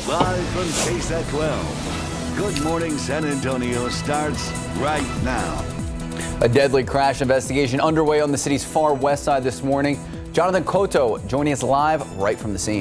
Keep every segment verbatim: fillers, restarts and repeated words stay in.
Live from K S A T twelve. Good Morning San Antonio starts right now. A deadly crash investigation underway on the city's far west side this morning. Jonathan Cotto joining us live right from the scene.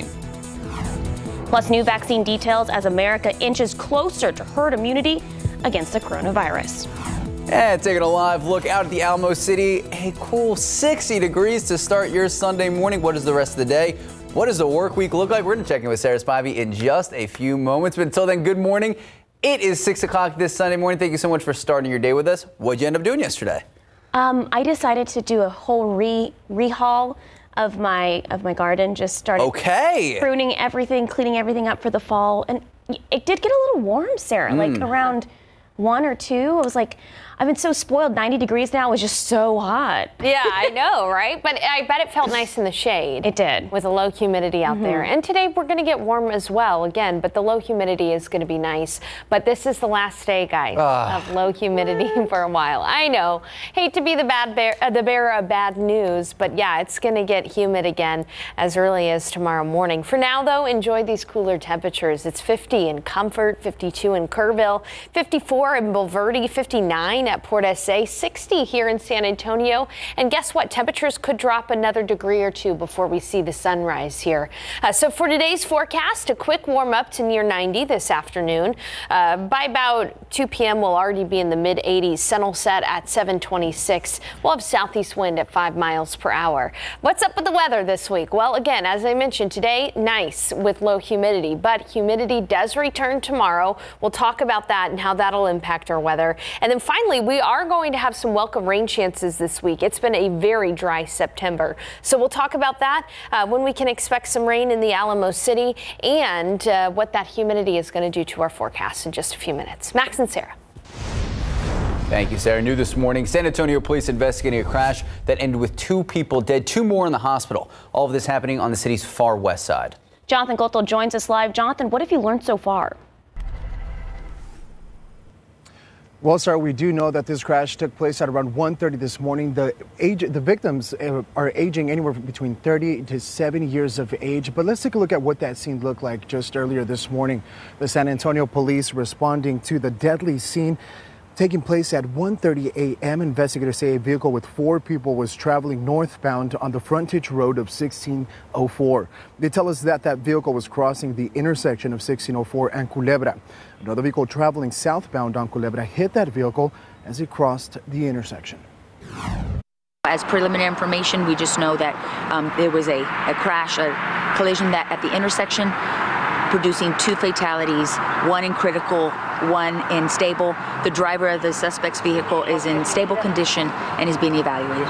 Plus new vaccine details as America inches closer to herd immunity against the coronavirus. And taking a live look out at the Alamo City, a cool sixty degrees to start your Sunday morning. What is the rest of the day? What does the work week look like? We're going to check in with Sarah Spivey in just a few moments. But until then, good morning. It is six o'clock this Sunday morning. Thank you so much for starting your day with us. What'd you end up doing yesterday? Um, I decided to do a whole re rehaul of my of my garden. Just started okay. pruning everything, cleaning everything up for the fall. And it did get a little warm, Sarah, mm. like around one or two. I was like, I've been so spoiled. ninety degrees now was just so hot. Yeah, I know, right? But I bet it felt nice in the shade. It did. With a low humidity out mm-hmm. there. And today we're going to get warm as well, again, but the low humidity is going to be nice. But this is the last day, guys, uh. of low humidity for a while. I know. Hate to be the bad bear, uh, the bearer of bad news, but yeah, it's going to get humid again as early as tomorrow morning. For now, though, enjoy these cooler temperatures. It's fifty in Comfort, fifty-two in Kerrville, fifty-four in Bulverde, fifty-nine at Port S A, sixty here in San Antonio. And guess what? Temperatures could drop another degree or two before we see the sunrise here. Uh, so for today's forecast, a quick warm up to near ninety this afternoon. Uh, by about two p m we'll already be in the mid eighties. Sun will set at seven twenty-six. We'll have southeast wind at five miles per hour. What's up with the weather this week? Well, again, as I mentioned today, nice with low humidity, but humidity does return tomorrow. We'll talk about that and how that'll impact our weather. And then finally, we are going to have some welcome rain chances this week. It's been a very dry September. So we'll talk about that uh, when we can expect some rain in the Alamo City and uh, what that humidity is going to do to our forecast in just a few minutes. Max and Sarah. Thank you, Sarah. New this morning, San Antonio police investigating a crash that ended with two people dead, two more in the hospital. All of this happening on the city's far west side. Jonathan Cotto joins us live. Jonathan, what have you learned so far? Well, sir, we do know that this crash took place at around one thirty this morning. The age, the victims are aging anywhere between thirty to seventy years of age. But let's take a look at what that scene looked like just earlier this morning. The San Antonio police responding to the deadly scene taking place at one thirty a m Investigators say a vehicle with four people was traveling northbound on the frontage road of sixteen oh four. They tell us that that vehicle was crossing the intersection of sixteen oh four and Culebra. Another vehicle traveling southbound on Culebra hit that vehicle as it crossed the intersection. As preliminary information, we just know that um, there was a, a crash, a collision that at the intersection, producing two fatalities, one in critical, one in stable. The driver of the suspect's vehicle is in stable condition and is being evaluated.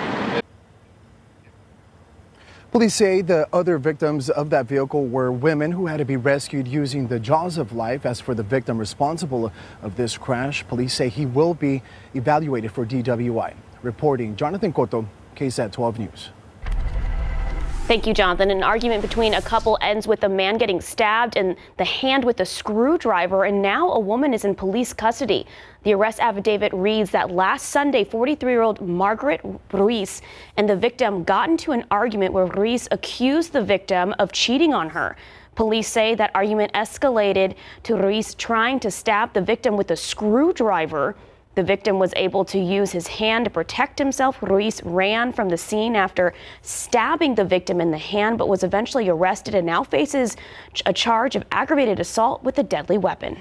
Police say the other victims of that vehicle were women who had to be rescued using the jaws of life. As for the victim responsible of this crash, police say he will be evaluated for D W I. Reporting, Jonathan Cotto, K S A T twelve News. Thank you, Jonathan. An argument between a couple ends with a man getting stabbed in the hand with a screwdriver, and now a woman is in police custody. The arrest affidavit reads that last Sunday, forty-three-year-old Margaret Ruiz and the victim got into an argument where Ruiz accused the victim of cheating on her. Police say that argument escalated to Ruiz trying to stab the victim with a screwdriver. The victim was able to use his hand to protect himself. Ruiz ran from the scene after stabbing the victim in the hand, but was eventually arrested and now faces a charge of aggravated assault with a deadly weapon.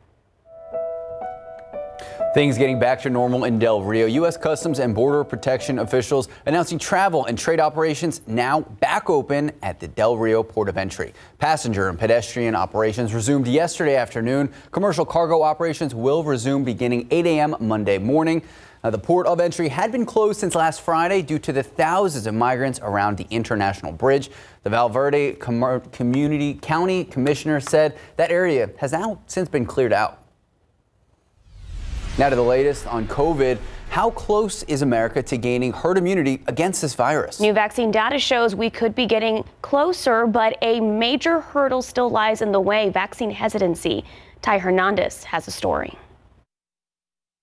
Things getting back to normal in Del Rio. U S Customs and Border Protection officials announcing travel and trade operations now back open at the Del Rio Port of Entry. Passenger and pedestrian operations resumed yesterday afternoon. Commercial cargo operations will resume beginning eight a m Monday morning. Now, the Port of Entry had been closed since last Friday due to the thousands of migrants around the International Bridge. The Val Verde Com- Community County Commissioner said that area has now since been cleared out. Now to the latest on COVID. How close is America to gaining herd immunity against this virus? New vaccine data shows we could be getting closer, but a major hurdle still lies in the way: vaccine hesitancy. Ty Hernandez has a story.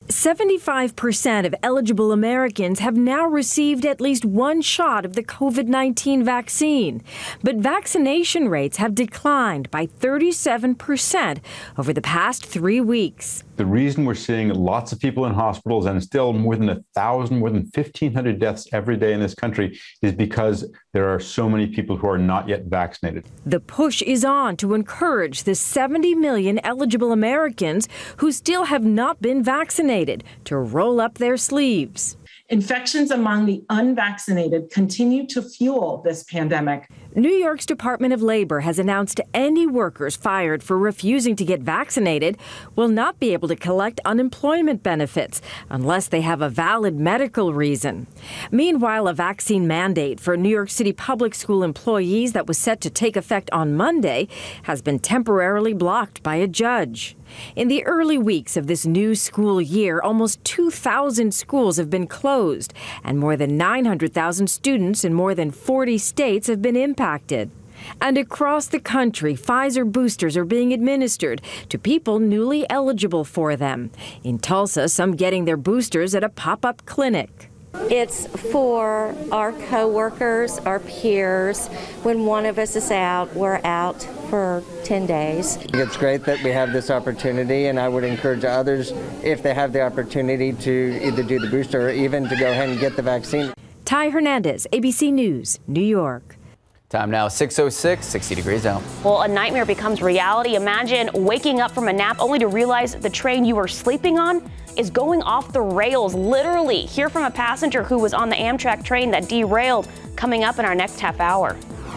seventy-five percent of eligible Americans have now received at least one shot of the COVID nineteen vaccine. But vaccination rates have declined by thirty-seven percent over the past three weeks. The reason we're seeing lots of people in hospitals and still more than a thousand, more than fifteen hundred deaths every day in this country is because there are so many people who are not yet vaccinated. The push is on to encourage the seventy million eligible Americans who still have not been vaccinated to roll up their sleeves. Infections among the unvaccinated continue to fuel this pandemic. New York's Department of Labor has announced any workers fired for refusing to get vaccinated will not be able to collect unemployment benefits unless they have a valid medical reason. Meanwhile, a vaccine mandate for New York City public school employees that was set to take effect on Monday has been temporarily blocked by a judge. In the early weeks of this new school year, almost two thousand schools have been closed, and more than nine hundred thousand students in more than forty states have been impacted. And across the country, Pfizer boosters are being administered to people newly eligible for them. In Tulsa, some getting their boosters at a pop-up clinic. It's for our coworkers, our peers. When one of us is out, we're out for ten days. It's great that we have this opportunity, and I would encourage others, if they have the opportunity, to either do the booster or even to go ahead and get the vaccine. Ty Hernandez, A B C News, New York. Time now, six oh six, sixty degrees out. Well, a nightmare becomes reality. Imagine waking up from a nap only to realize the train you were sleeping on is going off the rails, literally. Hear from a passenger who was on the Amtrak train that derailed, coming up in our next half hour.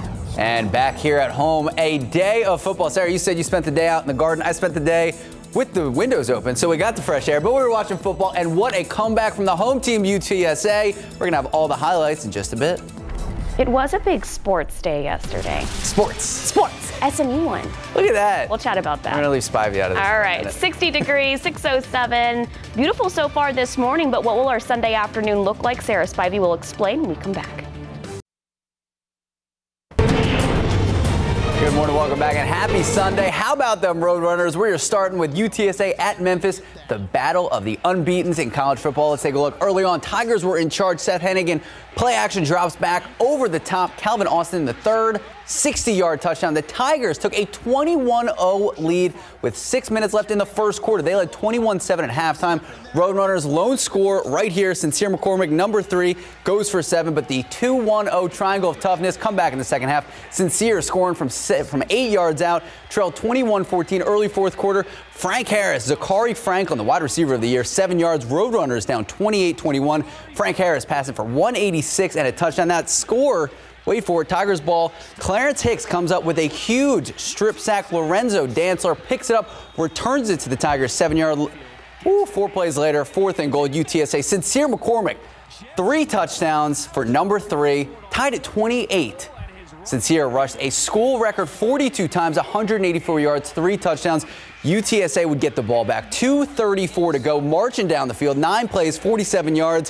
And back here at home, a day of football. Sarah, you said you spent the day out in the garden. I spent the day with the windows open, so we got the fresh air, but we were watching football, and what a comeback from the home team, U T S A. We're going to have all the highlights in just a bit. It was a big sports day yesterday. Sports. Sports. S M U won. Look at that. We'll chat about that. I'm going to leave Spivey out of this. All right. sixty degrees, six oh seven. Beautiful so far this morning, but what will our Sunday afternoon look like? Sarah Spivey will explain when we come back. Good morning, welcome back, and happy Sunday. How about them Roadrunners? We're starting with U T S A at Memphis, the battle of the unbeatens in college football. Let's take a look. Early on, Tigers were in charge. Seth Hennigan, play action drops back over the top. Calvin Austin, the third, sixty-yard touchdown. The Tigers took a twenty-one oh lead with six minutes left in the first quarter. They led twenty-one seven at halftime. Roadrunners lone score right here. Sincere McCormick, number three, goes for seven, but the two one oh triangle of toughness come back in the second half. Sincere scoring from from eight yards out, trailed twenty-one fourteen early fourth quarter. Frank Harris, Zachary Franklin, the wide receiver of the year, seven yards. Roadrunners down twenty-eight twenty-one. Frank Harris passing for one eighty-six and a touchdown. That score, wait for it, Tigers ball. Clarence Hicks comes up with a huge strip sack. Lorenzo Dantzler picks it up, returns it to the Tigers seven-yard. Ooh, four plays later, fourth and goal, U T S A. Sincere McCormick, three touchdowns for number three, tied at twenty-eight. Sincere rushed a school record forty-two times, one hundred eighty-four yards, three touchdowns. U T S A would get the ball back. two thirty-four to go, marching down the field, nine plays, forty-seven yards.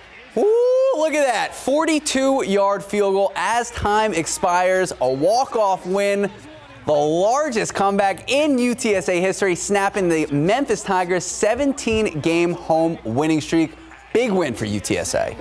Ooh, look at that, forty-two-yard field goal as time expires, a walk-off win. The largest comeback in U T S A history, snapping the Memphis Tigers' seventeen-game home winning streak. Big win for U T S A.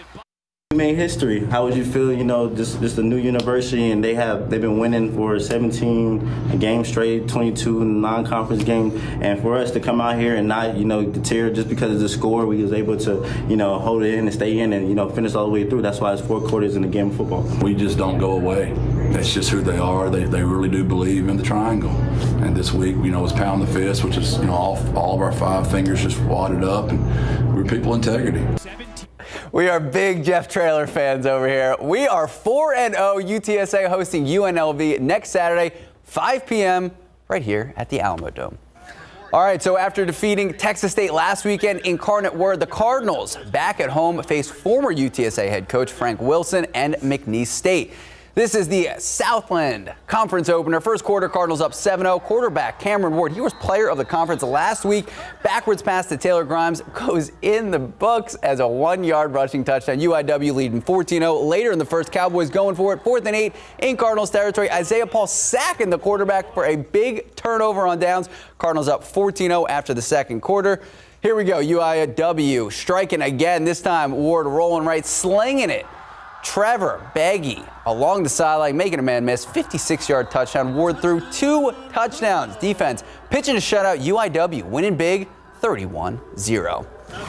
We made history. How would you feel, you know, this this a new university, and they have they've been winning for seventeen games straight, twenty-two non-conference games, and for us to come out here and not, you know, deter just because of the score, we was able to, you know, hold it in and stay in and, you know, finish all the way through. That's why it's four quarters in the game of football. We just don't go away. That's just who they are. They, they really do believe in the triangle. And this week, you know, was pound the fist, which is, you know, all, all of our five fingers just wadded up, and we're people integrity. We are big Jeff Traylor fans over here. We are four and oh, U T S A hosting U N L V next Saturday, five p m right here at the Alamo Dome. All right, so after defeating Texas State last weekend, Incarnate Word, the Cardinals back at home face former U T S A head coach Frank Wilson and McNeese State. This is the Southland Conference opener. First quarter, Cardinals up seven oh. Quarterback Cameron Ward, he was player of the conference last week. Backwards pass to Taylor Grimes goes in the books as a one-yard rushing touchdown. U I W leading fourteen oh. Later in the first, Cowboys going for it. Fourth and eight in Cardinals territory. Isaiah Paul sacking the quarterback for a big turnover on downs. Cardinals up fourteen oh after the second quarter. Here we go. U I W striking again. This time, Ward rolling right, slinging it. Trevor Beggy along the sideline, making a man miss. fifty-six yard touchdown. Ward threw two touchdowns. Defense pitching a shutout. U I W winning big, thirty-one zero.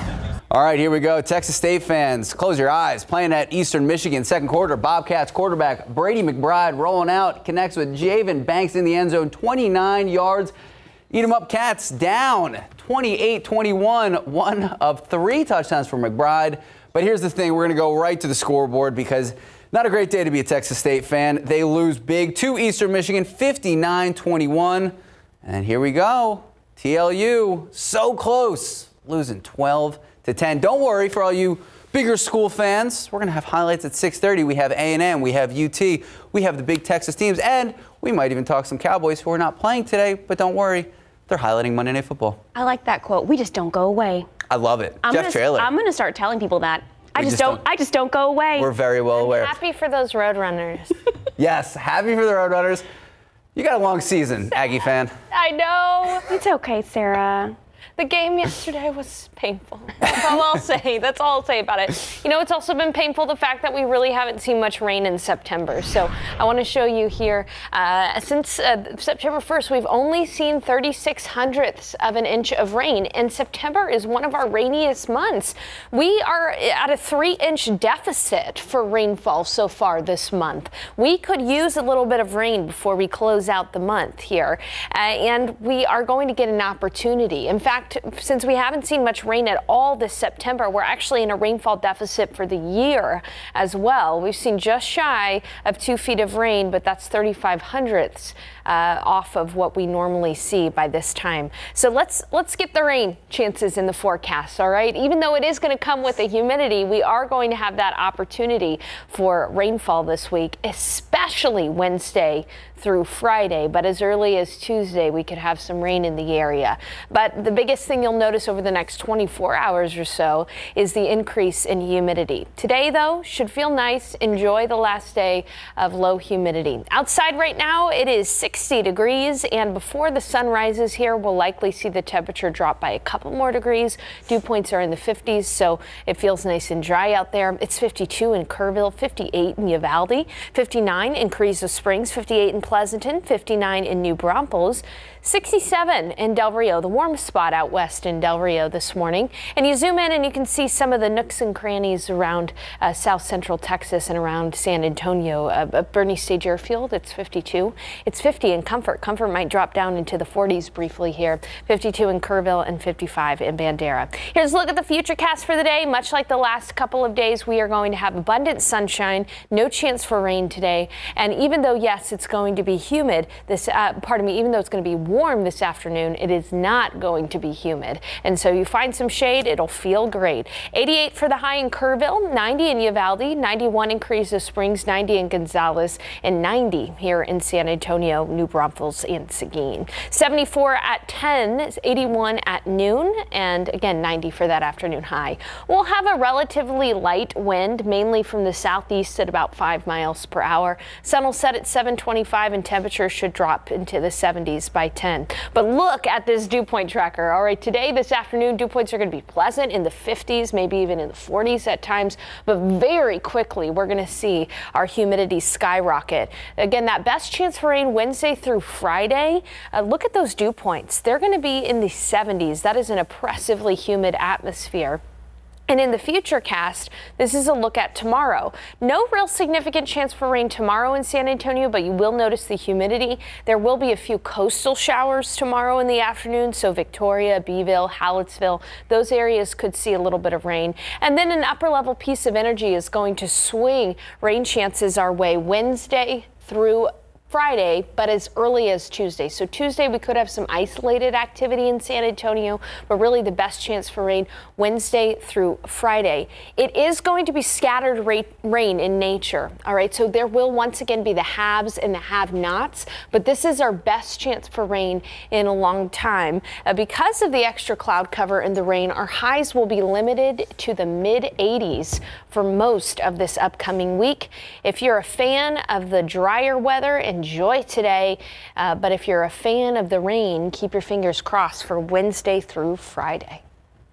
All right, here we go. Texas State fans, close your eyes. Playing at Eastern Michigan, second quarter. Bobcats quarterback Brady McBride rolling out, connects with Javen Banks in the end zone, twenty-nine yards. Eat 'em up Cats down twenty-eight twenty-one, one of three touchdowns for McBride. But here's the thing, we're going to go right to the scoreboard because not a great day to be a Texas State fan. They lose big to Eastern Michigan, fifty-nine twenty-one. And here we go. T L U, so close, losing twelve to ten. Don't worry for all you bigger school fans. We're going to have highlights at six thirty. We have A and M, we have U T, we have the big Texas teams, and we might even talk some Cowboys who are not playing today. But don't worry, they're highlighting Monday Night Football. I like that quote. We just don't go away. I love it. I'm Jeff gonna, Traylor. I'm going to start telling people that. I We just, just don't, don't- I just don't go away. We're very well aware. Happy for those Roadrunners. Yes, happy for the Roadrunners. You got a long season, Aggie fan. I know. It's okay, Sarah. The game yesterday was painful. That's all I'll say. That's all I'll say about it. You know, it's also been painful, the fact that we really haven't seen much rain in September. So I want to show you here, uh, since uh, September first, we've only seen thirty-six hundredths of an inch of rain, and September is one of our rainiest months. We are at a three inch deficit for rainfall so far this month. We could use a little bit of rain before we close out the month here, uh, and we are going to get an opportunity. In fact, since we haven't seen much rain at all this September, we're actually in a rainfall deficit for the year as well. We've seen just shy of two feet of rain, but that's thirty-five hundredths uh, off of what we normally see by this time. So let's let's skip the rain chances in the forecast, all right? Even though it is going to come with the humidity, we are going to have that opportunity for rainfall this week, especially Wednesday through Friday, but as early as Tuesday, we could have some rain in the area. But the biggest thing you'll notice over the next twenty-four hours or so is the increase in humidity. Today, though, should feel nice. Enjoy the last day of low humidity. Outside right now, it is sixty degrees, and before the sun rises here, we'll likely see the temperature drop by a couple more degrees. Dew points are in the fifties, so it feels nice and dry out there. It's fifty-two in Kerrville, fifty-eight in Uvalde, fifty-nine in Carrizo Springs, fifty-eight in Pleasanton, fifty-nine in New Braunfels, sixty-seven in Del Rio, the warmest spot out west in Del Rio this morning. And you zoom in and you can see some of the nooks and crannies around uh, south central Texas and around San Antonio. Uh, Bernie Stage Airfield, it's fifty-two. It's fifty in Comfort. Comfort might drop down into the forties briefly here. fifty-two in Kerrville and fifty-five in Bandera. Here's a look at the futurecast for the day. Much like the last couple of days, we are going to have abundant sunshine, no chance for rain today. And even though, yes, it's going to be humid, this, uh, pardon me, even though it's going to be warm this afternoon, it is not going to be humid. And so you find some shade, it'll feel great. eighty-eight for the high in Kerrville, ninety in Uvalde, ninety-one in Carrizo Springs, ninety in Gonzales, and ninety here in San Antonio, New Braunfels, and Seguin. seventy-four at ten, eighty-one at noon, and again, ninety for that afternoon high. We'll have a relatively light wind, mainly from the southeast at about five miles per hour. Sun will set at seven twenty-five, and temperatures should drop into the seventies by ten. But look at this dew point tracker. All right, today, this afternoon, dew points are going to be pleasant in the fifties, maybe even in the forties at times, but very quickly we're going to see our humidity skyrocket. Again, that best chance for rain Wednesday through Friday. Uh, look at those dew points. They're going to be in the seventies. That is an oppressively humid atmosphere. And in the futurecast, this is a look at tomorrow. No real significant chance for rain tomorrow in San Antonio, but you will notice the humidity. There will be a few coastal showers tomorrow in the afternoon, so Victoria, Beeville, Hallettsville, those areas could see a little bit of rain. And then an upper level piece of energy is going to swing rain chances our way Wednesday through Friday, but as early as Tuesday. So Tuesday we could have some isolated activity in San Antonio, but really the best chance for rain Wednesday through Friday. It is going to be scattered rain in nature. All right, so there will once again be the haves and the have-nots, but this is our best chance for rain in a long time. Uh, because of the extra cloud cover and the rain, our highs will be limited to the mid eighties for most of this upcoming week. If you're a fan of the drier weather and enjoy today, uh, but if you're a fan of the rain, keep your fingers crossed for Wednesday through Friday.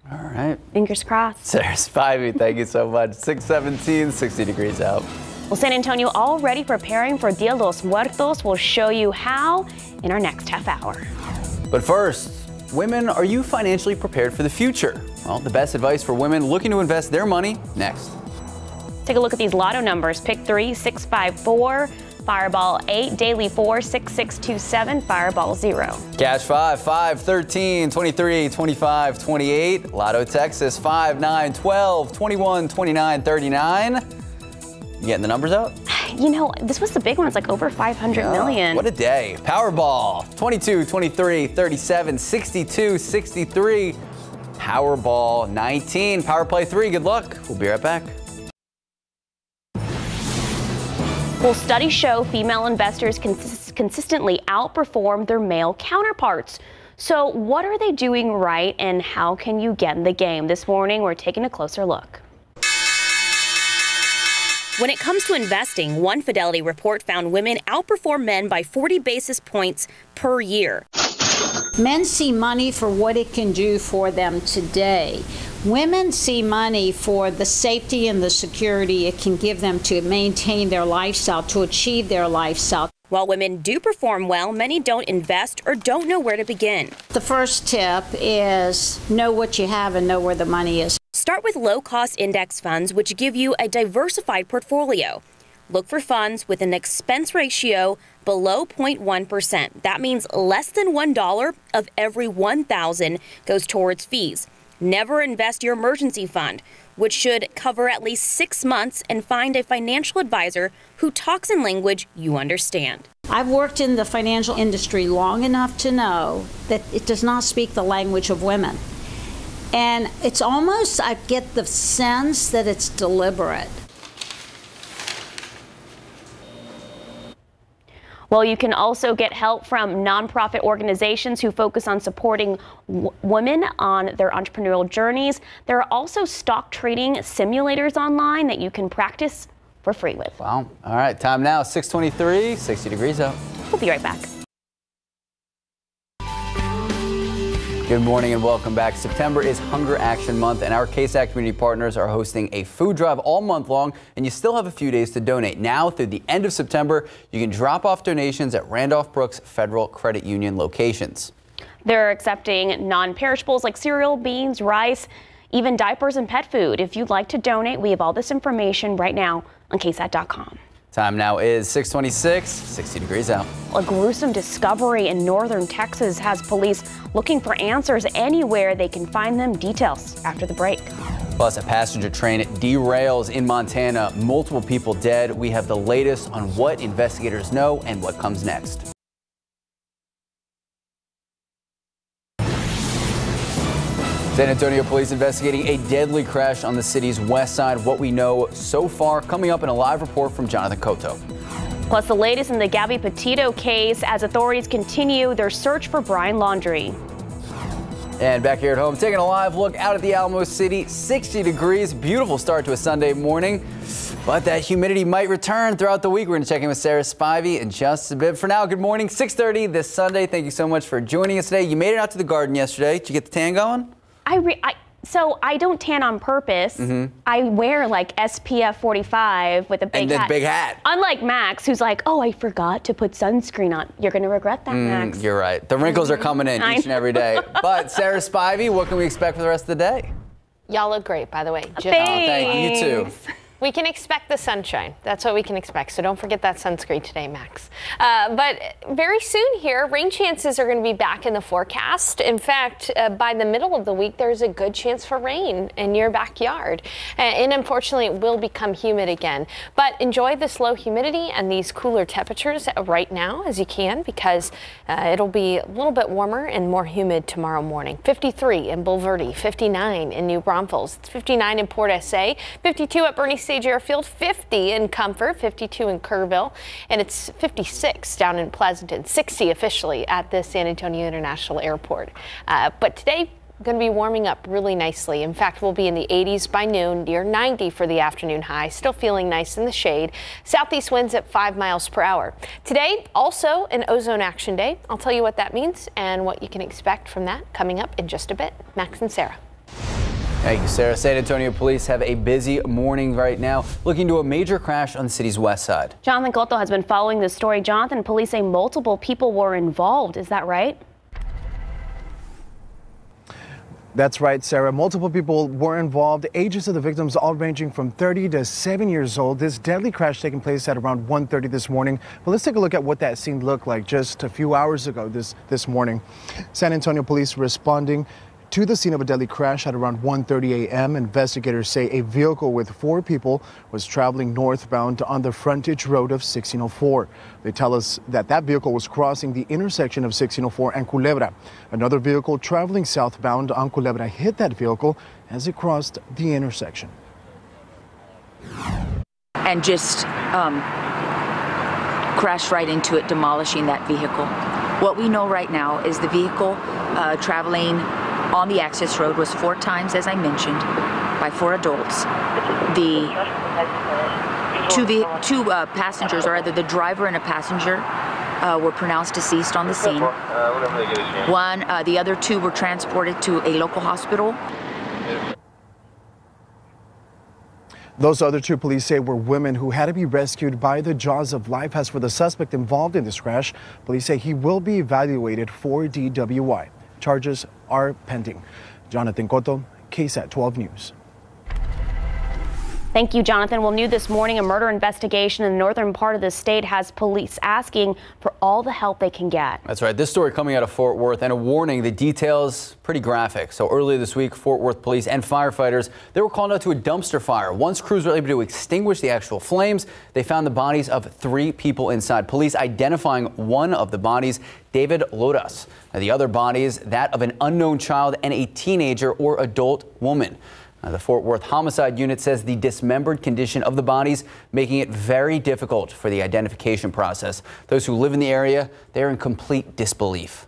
All right. Fingers crossed. Sarah Spivey, thank you so much. six seventeen, sixty degrees out. Well, San Antonio already preparing for Dia de los Muertos. We'll show you how in our next half hour. But first, women, are you financially prepared for the future? Well, the best advice for women looking to invest their money next. Take a look at these lotto numbers. Pick three, six, five, four, Fireball eight, Daily four, six, six, two, seven, Fireball zero. Cash five, five, thirteen, twenty-three, twenty-five, twenty-eight. Lotto Texas five, nine, twelve, twenty-one, twenty-nine, thirty-nine. You getting the numbers out? You know, this was the big one. It's like over five hundred yeah, million. What a day. Powerball twenty-two, twenty-three, thirty-seven, sixty-two, sixty-three. Powerball nineteen. Power Play three. Good luck. We'll be right back. Well, studies show female investors cons- consistently outperform their male counterparts. So what are they doing right and how can you get in the game? This morning, we're taking a closer look. When it comes to investing, one Fidelity report found women outperform men by forty basis points per year. Men see money for what it can do for them today. Women see money for the safety and the security it can give them to maintain their lifestyle, to achieve their lifestyle. While women do perform well, many don't invest or don't know where to begin. The first tip is know what you have and know where the money is. Start with low-cost index funds, which give you a diversified portfolio. Look for funds with an expense ratio below zero point one percent. That means less than one dollar of every one thousand goes towards fees. Never invest your emergency fund, which should cover at least six months, and find a financial advisor who talks in language you understand. I've worked in the financial industry long enough to know that it does not speak the language of women. And it's almost, I get the sense that it's deliberate. Well, you can also get help from nonprofit organizations who focus on supporting w- women on their entrepreneurial journeys. There are also stock trading simulators online that you can practice for free with. Wow. All right, time now, six twenty-three, sixty degrees out. We'll be right back. Good morning and welcome back. September is Hunger Action Month, and our K S A T community partners are hosting a food drive all month long, and you still have a few days to donate. Now through the end of September, you can drop off donations at Randolph Brooks Federal Credit Union locations. They're accepting non-perishables like cereal, beans, rice, even diapers and pet food. If you'd like to donate, we have all this information right now on K S A T dot com. Time now is six twenty-six, sixty degrees out. A gruesome discovery in northern Texas has police looking for answers anywhere they can find them. Details after the break. Plus, a passenger train derails in Montana. Multiple people dead. We have the latest on what investigators know and what comes next. San Antonio police investigating a deadly crash on the city's west side. What we know so far, coming up in a live report from Jonathan Cotto. Plus, the latest in the Gabby Petito case as authorities continue their search for Brian Laundrie. And back here at home, taking a live look out at the Alamo City. sixty degrees, beautiful start to a Sunday morning. But that humidity might return throughout the week. We're going to check in with Sarah Spivey in just a bit. For now, good morning. six thirty this Sunday. Thank you so much for joining us today. You made it out to the garden yesterday. Did you get the tan going? I, re- I so I don't tan on purpose. Mm-hmm. I wear like S P F forty-five with a big and then hat. big hat. Unlike Max, who's like, oh, I forgot to put sunscreen on. You're going to regret that, mm, Max. You're right. The wrinkles are coming in each and every day. But Sarah Spivey, what can we expect for the rest of the day? Y'all look great, by the way. Just Thanks. Oh, thank you. You too. We can expect the sunshine. That's what we can expect. So don't forget that sunscreen today, Max. Uh, but very soon here, rain chances are going to be back in the forecast. In fact, uh, by the middle of the week, there's a good chance for rain in your backyard. Uh, and unfortunately, it will become humid again. But enjoy this low humidity and these cooler temperatures right now as you can, because uh, it'll be a little bit warmer and more humid tomorrow morning. fifty-three in Bulverde, fifty-nine in New Braunfels, fifty-nine in Port S A, fifty-two at Bernie Stage Airfield, fifty in Comfort, fifty-two in Kerrville, and it's fifty-six down in Pleasanton, sixty officially at the San Antonio International Airport. Uh, but today, going to be warming up really nicely. In fact, we'll be in the eighties by noon, near ninety for the afternoon high, still feeling nice in the shade. Southeast winds at five miles per hour. Today, also an ozone action day. I'll tell you what that means and what you can expect from that coming up in just a bit. Max and Sarah. Thank you, Sarah. San Antonio police have a busy morning right now, looking into a major crash on the city's west side. Jonathan Cotto has been following this story. Jonathan, police say multiple people were involved. Is that right? That's right, Sarah. Multiple people were involved. Ages of the victims all ranging from thirty to seven years old. This deadly crash taking place at around one thirty this morning. But let's take a look at what that scene looked like just a few hours ago this, this morning. San Antonio police responding to the scene of a deadly crash at around one thirty a m Investigators say a vehicle with four people was traveling northbound on the frontage road of sixteen oh four. They tell us that that vehicle was crossing the intersection of sixteen oh four and Culebra. Another vehicle traveling southbound on Culebra hit that vehicle as it crossed the intersection. And just um, crashed right into it, demolishing that vehicle. What we know right now is the vehicle uh, traveling on the access road was four times, as I mentioned, by four adults. The two, the, two uh, passengers, or either the driver and a passenger, uh, were pronounced deceased on the scene. One, uh, the other two were transported to a local hospital. Those other two, police say, were women who had to be rescued by the jaws of life. As for the suspect involved in this crash, police say he will be evaluated for D W I. Charges are pending. Jonathan Cotto, KSAT twelve News. Thank you, Jonathan. Well, new this morning, a murder investigation in the northern part of the state has police asking for all the help they can get. That's right. This story coming out of Fort Worth, and a warning, the details pretty graphic. So earlier this week, Fort Worth police and firefighters, they were called out to a dumpster fire. Once crews were able to extinguish the actual flames, they found the bodies of three people inside. Police identifying one of the bodies, David Lodas. Now, the other bodies, that of an unknown child and a teenager or adult woman. Now, the Fort Worth Homicide Unit says the dismembered condition of the bodies making it very difficult for the identification process. Those who live in the area, they're in complete disbelief.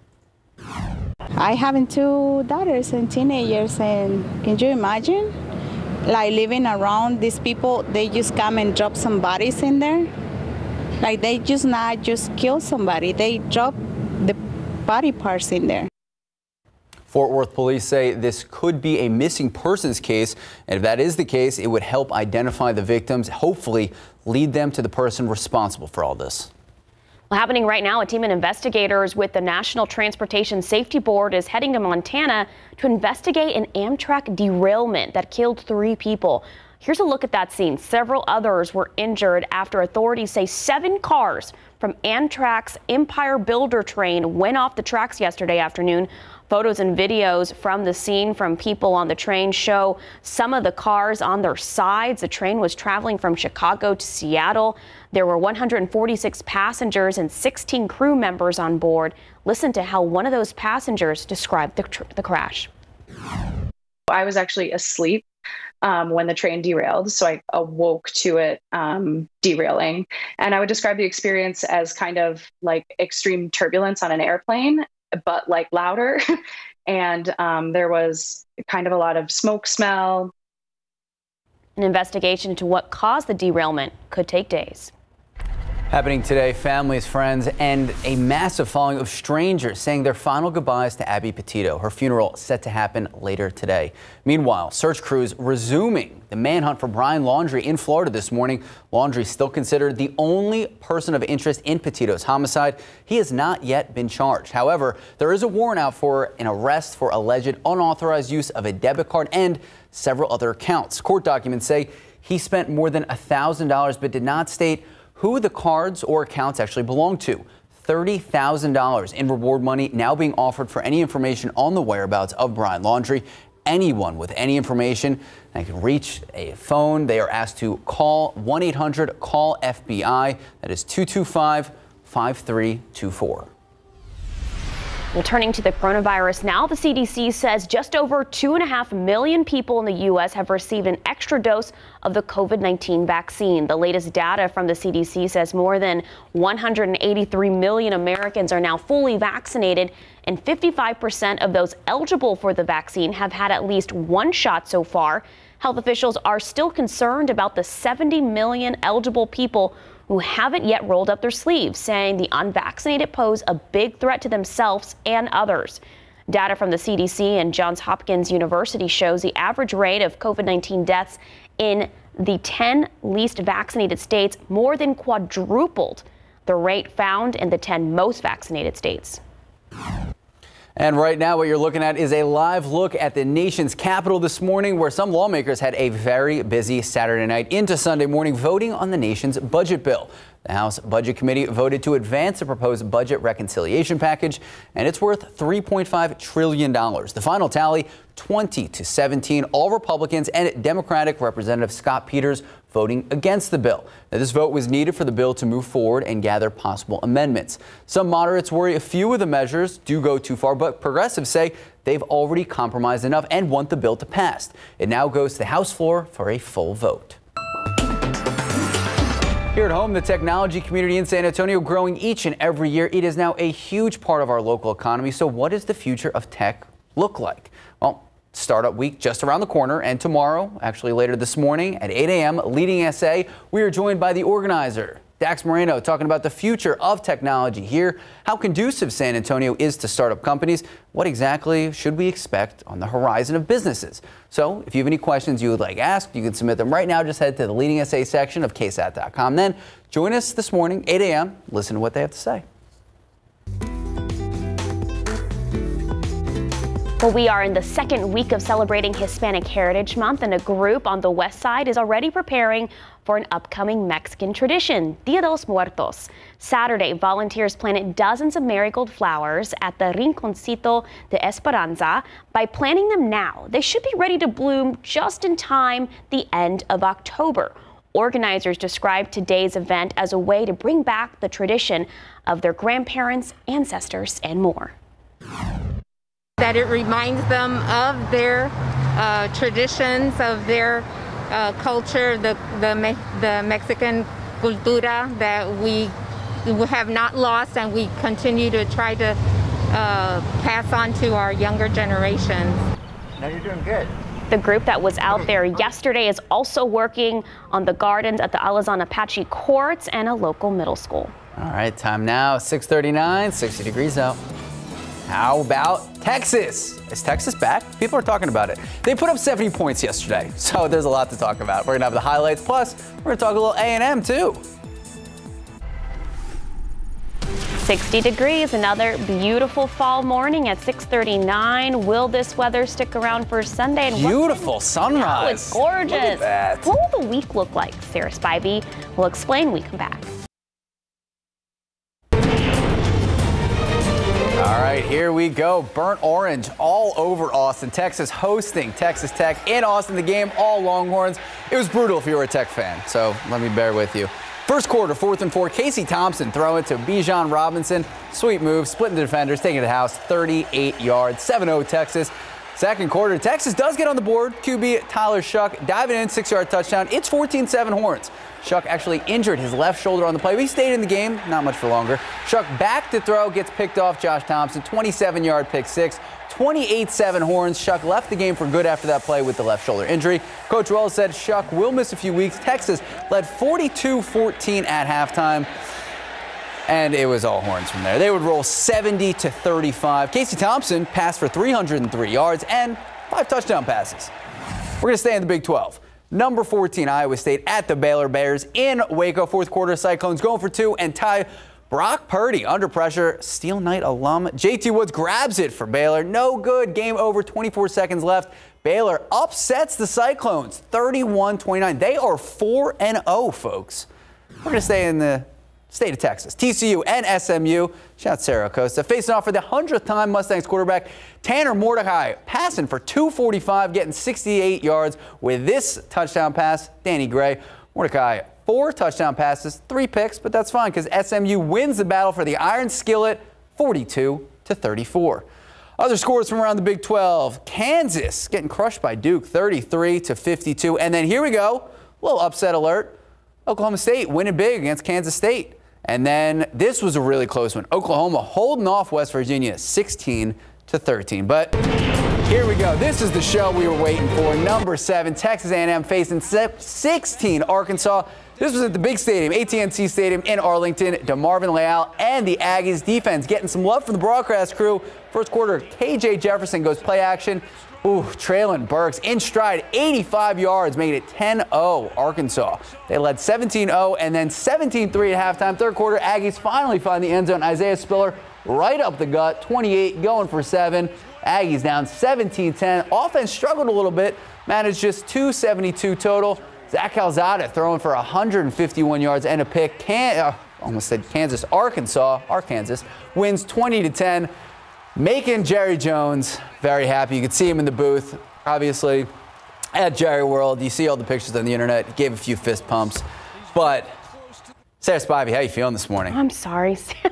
I have two daughters and teenagers, and can you imagine, like living around these people? They just come and drop some bodies in there. Like they just not just kill somebody, they drop the body parts in there. Fort Worth police say this could be a missing persons case, and if that is the case, it would help identify the victims, hopefully lead them to the person responsible for all this. Well, happening right now, a team of investigators with the National Transportation Safety Board is heading to Montana to investigate an Amtrak derailment that killed three people. Here's a look at that scene. Several others were injured after authorities say seven cars from Amtrak's Empire Builder train went off the tracks yesterday afternoon. Photos and videos from the scene from people on the train show some of the cars on their sides. The train was traveling from Chicago to Seattle. There were one hundred forty-six passengers and sixteen crew members on board. Listen to how one of those passengers described the, tr the crash. I was actually asleep um, when the train derailed, so I awoke to it um, derailing. And I would describe the experience as kind of like extreme turbulence on an airplane, but like louder. And um, there was kind of a lot of smoke smell. An investigation into what caused the derailment could take days. Happening today, families, friends, and a massive following of strangers saying their final goodbyes to Abby Petito. Her funeral set to happen later today. Meanwhile, search crews resuming the manhunt for Brian Laundrie in Florida this morning. Laundrie still considered the only person of interest in Petito's homicide. He has not yet been charged. However, there is a warrant out for an arrest for alleged unauthorized use of a debit card and several other accounts. Court documents say he spent more than one thousand dollars but did not state who the cards or accounts actually belong to. thirty thousand dollars in reward money now being offered for any information on the whereabouts of Brian Laundrie. Anyone with any information that can reach a phone, they are asked to call one eight hundred call F B I. That is two two five, five three two four. Well, turning to the coronavirus now, the C D C says just over two and a half million people in the U S have received an extra dose of the COVID nineteen vaccine. The latest data from the C D C says more than one hundred eighty-three million Americans are now fully vaccinated, and fifty-five percent of those eligible for the vaccine have had at least one shot so far. Health officials are still concerned about the seventy million eligible people who haven't yet rolled up their sleeves, saying the unvaccinated pose a big threat to themselves and others. Data from the C D C and Johns Hopkins University shows the average rate of COVID nineteen deaths in the ten least vaccinated states more than quadrupled the rate found in the ten most vaccinated states. And right now what you're looking at is a live look at the nation's capital this morning, where some lawmakers had a very busy Saturday night into Sunday morning voting on the nation's budget bill. The House Budget Committee voted to advance a proposed budget reconciliation package, and it's worth three point five trillion dollars. The final tally, twenty to seventeen, all Republicans and Democratic Representative Scott Peters voting against the bill. Now, this vote was needed for the bill to move forward and gather possible amendments. Some moderates worry a few of the measures do go too far, but progressives say they've already compromised enough and want the bill to pass. It now goes to the House floor for a full vote. Here at home, the technology community in San Antonio growing each and every year. It is now a huge part of our local economy. So what does the future of tech look like? Well, Startup Week just around the corner, and tomorrow, actually later this morning at eight a m, Leading S A, we are joined by the organizer, Dax Moreno, talking about the future of technology here, how conducive San Antonio is to startup companies, what exactly should we expect on the horizon of businesses. So if you have any questions you would like asked, you can submit them right now. Just head to the Leading S A section of K S A T dot com. Then join us this morning, eight a m, listen to what they have to say. Well, we are in the second week of celebrating Hispanic Heritage Month, and a group on the west side is already preparing for an upcoming Mexican tradition, Dia de los Muertos. Saturday, volunteers planted dozens of marigold flowers at the Rinconcito de Esperanza. By planting them now, they should be ready to bloom just in time the end of October. Organizers described today's event as a way to bring back the tradition of their grandparents, ancestors, and more. That it reminds them of their uh, traditions, of their uh, culture, the, the, Me the Mexican cultura that we, we have not lost, and we continue to try to uh, pass on to our younger generations. Now you're doing good. The group that was out there yesterday is also working on the gardens at the Alazan Apache Courts and a local middle school. All right, time now, six thirty-nine, sixty degrees out. How about Texas? Is Texas back? People are talking about it. They put up seventy points yesterday, so there's a lot to talk about. We're gonna have the highlights, plus we're gonna talk a little A and M too. sixty degrees, another beautiful fall morning at six thirty-nine. Will this weather stick around for Sunday? And beautiful sunrise. Oh, it's gorgeous. Look at that. What will the week look like? Sarah Spivey will explain when we come back. All right, here we go. Burnt orange all over Austin, Texas, hosting Texas Tech in Austin. The game, all Longhorns. It was brutal if you were a Tech fan, so let me bear with you. First quarter, fourth and four. Casey Thompson throwing to Bijan Robinson. Sweet move, splitting the defenders, taking it to the house, thirty-eight yards, seven oh Texas. Second quarter, Texas does get on the board. Q B Tyler Shuck diving in, six-yard touchdown. It's fourteen seven Horns. Shuck actually injured his left shoulder on the play, but he stayed in the game, not much for longer. Shuck back to throw, gets picked off Josh Thompson, twenty-seven yard pick six, twenty-eight seven Horns. Shuck left the game for good after that play with the left shoulder injury. Coach Wells said Shuck will miss a few weeks. Texas led forty-two fourteen at halftime, and it was all Horns from there. They would roll seventy to thirty-five. Casey Thompson passed for three hundred three yards and five touchdown passes. We're going to stay in the Big twelve. Number fourteen, Iowa State at the Baylor Bears in Waco. Fourth quarter, Cyclones going for two and tie. Brock Purdy under pressure. Steel Knight alum J T Woods grabs it for Baylor. No good. Game over. twenty-four seconds left. Baylor upsets the Cyclones thirty-one twenty-nine. They are four and oh, folks. We're going to stay in the state of Texas. T C U and S M U. Shout out Sarah Acosta. Facing off for the hundredth time, Mustangs quarterback Tanner Mordecai passing for two forty-five, getting sixty-eight yards with this touchdown pass. Danny Gray. Mordecai, four touchdown passes, three picks, but that's fine because S M U wins the battle for the Iron Skillet forty-two to thirty-four. Other scores from around the Big twelve. Kansas getting crushed by Duke thirty-three to fifty-two. And then here we go. A little upset alert. Oklahoma State winning big against Kansas State. And then this was a really close one. Oklahoma holding off West Virginia sixteen to thirteen. But here we go. This is the show we were waiting for. Number seven, Texas A and M facing sixteen Arkansas. This was at the big stadium, A T and T Stadium in Arlington. DeMarvin Leal and the Aggies defense getting some love from the broadcast crew. First quarter, K J Jefferson goes play action. Ooh, Traylon Burks in stride, eighty-five yards, making it ten oh Arkansas. They led seventeen oh and then seventeen three at halftime. Third quarter, Aggies finally find the end zone. Isaiah Spiller right up the gut, twenty-eight going for seven. Aggies down seventeen ten. Offense struggled a little bit, managed just two seventy-two total. Zach Calzada throwing for one hundred fifty-one yards and a pick. Can, uh, almost said Kansas, Arkansas, Arkansas wins twenty to ten. Making Jerry Jones very happy. You could see him in the booth, obviously, at Jerry World. You see all the pictures on the internet. He gave a few fist pumps. But, Sarah Spivey, how you feeling this morning? I'm sorry, Sarah.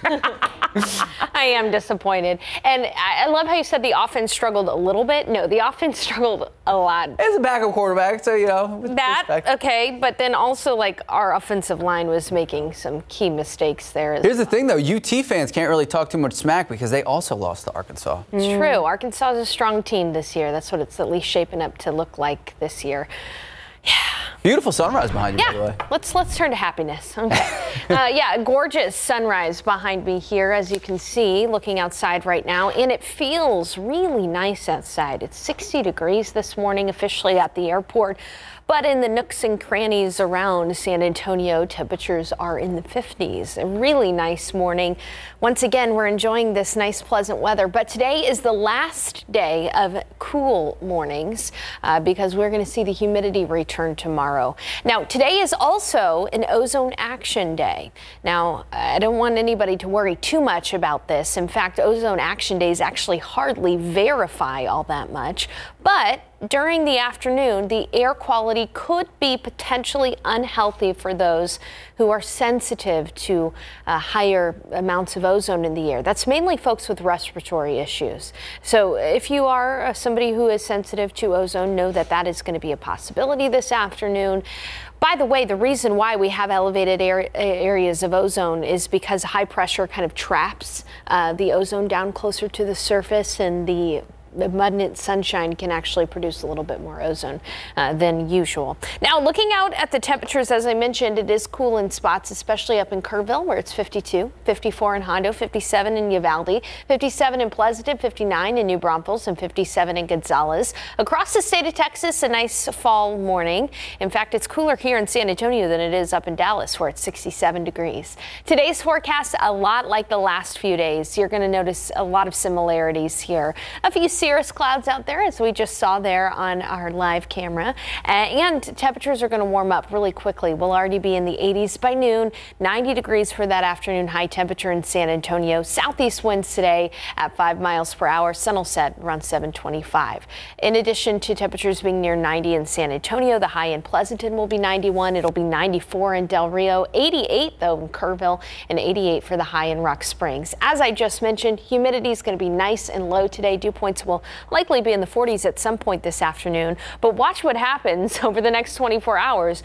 I am disappointed. And I love how you said the offense struggled a little bit. No, the offense struggled a lot. It's a backup quarterback, so, you know. That, respect. Okay, but then also, like, our offensive line was making some key mistakes there. Here's the thing, though. U T fans can't really talk too much smack because they also lost to Arkansas. It's mm. true. Arkansas is a strong team this year. That's what it's at least shaping up to look like this year. Yeah. Beautiful sunrise behind you, yeah. by the way. Let's let's turn to happiness. Okay. uh, yeah, gorgeous sunrise behind me here, as you can see, looking outside right now, and it feels really nice outside. It's sixty degrees this morning, officially at the airport. But in the nooks and crannies around San Antonio, temperatures are in the fifties. A really nice morning. Once again, we're enjoying this nice, pleasant weather. But today is the last day of cool mornings uh, because we're going to see the humidity return tomorrow. Now, today is also an ozone action day. Now, I don't want anybody to worry too much about this. In fact, ozone action days actually hardly verify all that much. But during the afternoon, the air quality could be potentially unhealthy for those who are sensitive to uh, higher amounts of ozone in the air. That's mainly folks with respiratory issues. So if you are uh, somebody who is sensitive to ozone, know that that is going to be a possibility this afternoon. By the way, the reason why we have elevated air, areas of ozone is because high pressure kind of traps uh, the ozone down closer to the surface, and the abundant sunshine can actually produce a little bit more ozone uh, than usual. Now, looking out at the temperatures, as I mentioned, it is cool in spots, especially up in Kerrville, where it's fifty-two, fifty-four in Hondo, fifty-seven in Uvalde, fifty-seven in Pleasanton, fifty-nine in New Braunfels, and fifty-seven in Gonzales. Across the state of Texas, a nice fall morning. In fact, it's cooler here in San Antonio than it is up in Dallas, where it's sixty-seven degrees. Today's forecast, a lot like the last few days. You're going to notice a lot of similarities here. A few cirrus clouds out there, as we just saw there on our live camera, uh, and temperatures are going to warm up really quickly. We'll already be in the eighties by noon, ninety degrees for that afternoon high temperature in San Antonio. Southeast winds today at five miles per hour. Sun will set around seven twenty-five. In addition to temperatures being near ninety in San Antonio, the high in Pleasanton will be ninety-one. It'll be ninety-four in Del Rio, eighty-eight though in Kerrville, and eighty-eight for the high in Rock Springs. As I just mentioned, humidity is going to be nice and low today. Dew points will likely be in the forties at some point this afternoon, but watch what happens over the next twenty-four hours.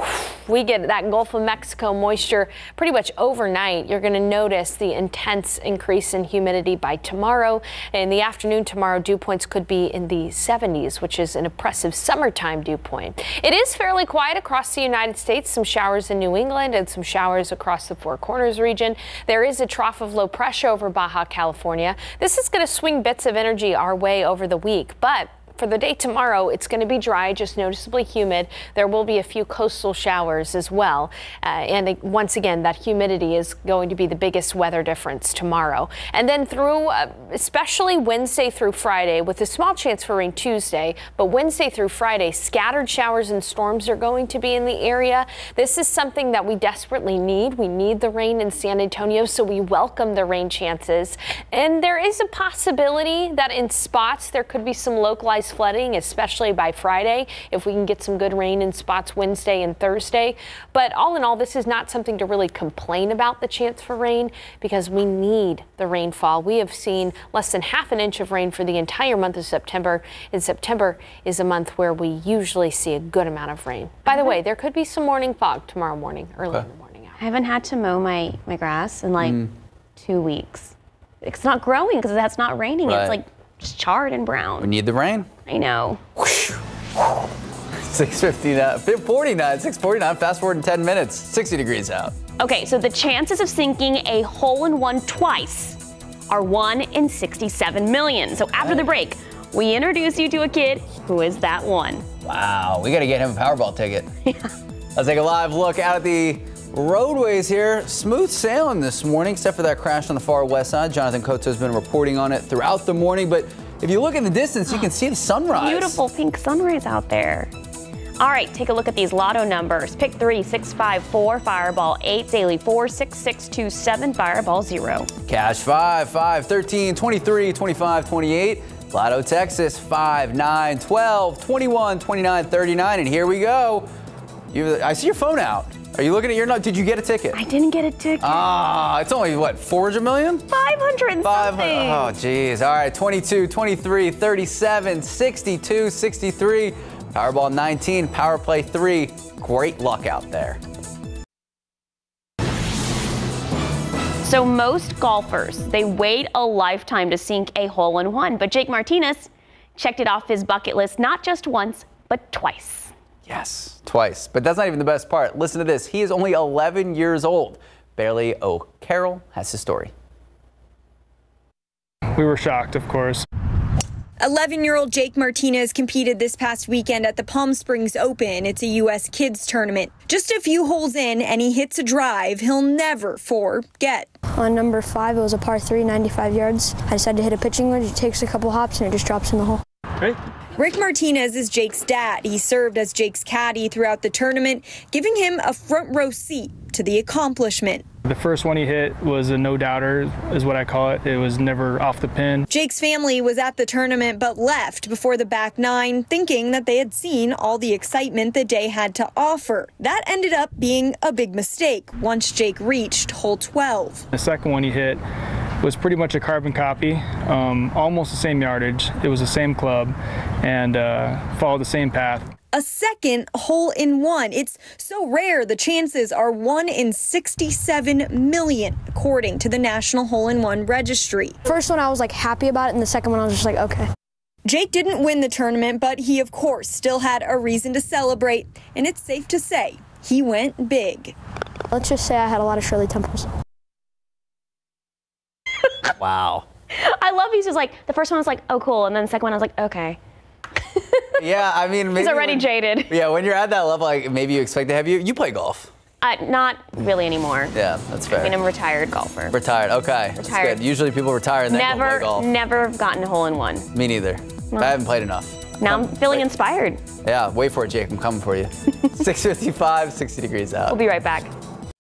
We get that Gulf of Mexico moisture pretty much overnight. You're going to notice the intense increase in humidity by tomorrow. In the afternoon tomorrow, dew points could be in the seventies, which is an oppressive summertime dew point. It is fairly quiet across the United States. Some showers in New England and some showers across the Four Corners region. There is a trough of low pressure over Baja California. This is going to swing bits of energy our way over the week, but for the day tomorrow, it's going to be dry, just noticeably humid. There will be a few coastal showers as well. Uh, and once again, that humidity is going to be the biggest weather difference tomorrow. And then through, uh, especially Wednesday through Friday, with a small chance for rain Tuesday, but Wednesday through Friday, scattered showers and storms are going to be in the area. This is something that we desperately need. We need the rain in San Antonio, so we welcome the rain chances. And there is a possibility that in spots there could be some localized flooding, especially by Friday, if we can get some good rain in spots Wednesday and Thursday. But all in all, this is not something to really complain about, the chance for rain, because we need the rainfall. We have seen less than half an inch of rain for the entire month of September, and September is a month where we usually see a good amount of rain. By the way, there could be some morning fog tomorrow morning, early okay. in the morning hours. I haven't had to mow my, my grass in like mm. two weeks. It's not growing because that's not raining. Right. It's like just charred and brown. We need the rain. I know. six fifty-nine, forty-nine, six forty-nine, fast forward in ten minutes, sixty degrees out. Okay, so the chances of sinking a hole-in-one twice are one in sixty-seven million. So after the break, we introduce you to a kid who is that one. Wow, we got to get him a Powerball ticket. Yeah. Let's take a live look out at the roadways here. Smooth sailing this morning, except for that crash on the far west side. Jonathan Cotto has been reporting on it throughout the morning, but if you look in the distance, you can see the sunrise. Beautiful pink sunrise out there. All right, take a look at these lotto numbers. Pick three, six, five, four, Fireball eight, Daily four, six, six, two, seven, Fireball zero. Cash five, five, thirteen, twenty-three, twenty-five, twenty-eight. Lotto Texas five, nine, twelve, twenty-one, twenty-nine, thirty-nine. And here we go. You, I see your phone out. Are you looking at your note? Did you get a ticket? I didn't get a ticket. Ah, it's only what, four hundred million? five hundred something. Oh, geez. All right, twenty-two, twenty-three, thirty-seven, sixty-two, sixty-three. Powerball nineteen, Power Play three. Great luck out there. So most golfers, they wait a lifetime to sink a hole-in-one, but Jake Martinez checked it off his bucket list not just once, but twice. Yes, twice. But that's not even the best part. Listen to this. He is only eleven years old. Bailey O'Carroll has his story. We were shocked, of course. eleven-year-old Jake Martinez competed this past weekend at the Palm Springs Open. It's a U S kids tournament. Just a few holes in, and he hits a drive he'll never forget. On number five, it was a par three, ninety-five yards. I decided to hit a pitching wedge. It takes a couple hops, and it just drops in the hole. Right. Rick Martinez is Jake's dad. He served as Jake's caddy throughout the tournament, giving him a front row seat to the accomplishment. The first one he hit was a no-doubter, is what I call it. It was never off the pin. Jake's family was at the tournament but left before the back nine, thinking that they had seen all the excitement the day had to offer. That ended up being a big mistake once Jake reached hole twelve. The second one he hit was pretty much a carbon copy, um, almost the same yardage. It was the same club and uh, followed the same path. A second hole-in-one. It's so rare, the chances are one in sixty-seven million, according to the National Hole-in-One Registry. First one, I was like happy about it, and the second one, I was just like, okay. Jake didn't win the tournament, but he, of course, still had a reason to celebrate, and it's safe to say he went big. Let's just say I had a lot of Shirley Temples. Wow. I love he's just like, the first one was like, oh, cool, and then the second one I was like, okay. Yeah, I mean, maybe he's already when, jaded. Yeah, when you're at that level, like maybe you expect to have you. You play golf? Uh, not really anymore. Yeah, that's fair. I mean, I'm a retired golfer. Retired, okay. Retired. That's good. Usually people retire and then never, go play golf. Never gotten a hole in one. Me neither. No. I haven't played enough. Now I'm feeling wait. inspired. Yeah, wait for it, Jake. I'm coming for you. six fifty-five, sixty degrees out. We'll be right back.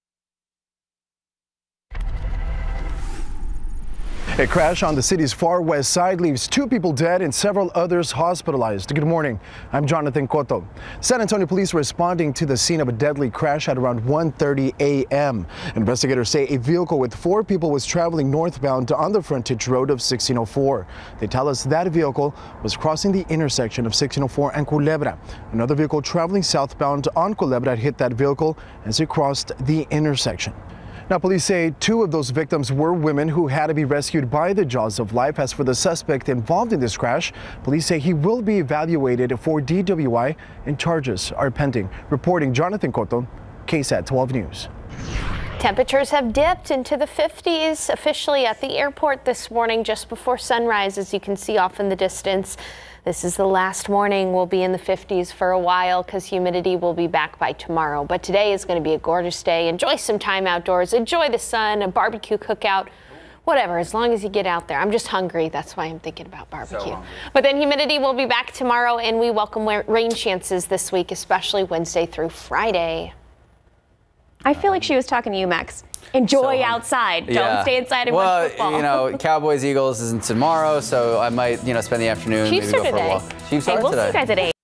A crash on the city's far west side leaves two people dead and several others hospitalized. Good morning. I'm Jonathan Cotto. San Antonio police responding to the scene of a deadly crash at around one thirty a m Investigators say a vehicle with four people was traveling northbound on the frontage road of sixteen oh four. They tell us that vehicle was crossing the intersection of sixteen oh four and Culebra. Another vehicle traveling southbound on Culebra hit that vehicle as it crossed the intersection. Now, police say two of those victims were women who had to be rescued by the jaws of life. As for the suspect involved in this crash, police say he will be evaluated for D W I and charges are pending. Reporting Jonathan Cotto, KSAT twelve News. Temperatures have dipped into the fifties officially at the airport this morning just before sunrise, as you can see off in the distance. This is the last morning. We'll be in the fifties for a while because humidity will be back by tomorrow. But today is going to be a gorgeous day. Enjoy some time outdoors. Enjoy the sun, a barbecue cookout, whatever, as long as you get out there. I'm just hungry. That's why I'm thinking about barbecue. So but then humidity will be back tomorrow, and we welcome rain chances this week, especially Wednesday through Friday. I feel like she was talking to you, Max. Enjoy so, outside. Don't yeah. stay inside and well, watch football. You know, Cowboys Eagles isn't tomorrow, so I might, you know, spend the afternoon, Chiefs maybe go today. for a walk. Chiefs hey, are we'll today. see you guys at eight.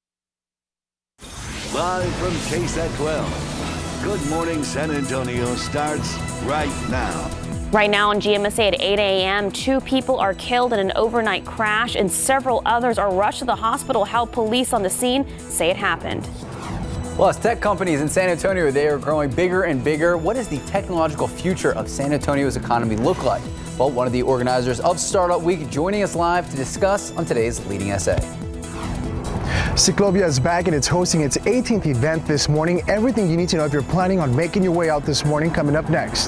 Live from KSAT twelve. Good Morning San Antonio starts right now. Right now on G M S A at eight a m, two people are killed in an overnight crash and several others are rushed to the hospital. How police on the scene say it happened. Well, as tech companies in San Antonio, they are growing bigger and bigger. What does the technological future of San Antonio's economy look like? Well, one of the organizers of Startup Week joining us live to discuss on today's Leading S A. Ciclovia is back and it's hosting its eighteenth event this morning. Everything you need to know if you're planning on making your way out this morning coming up next.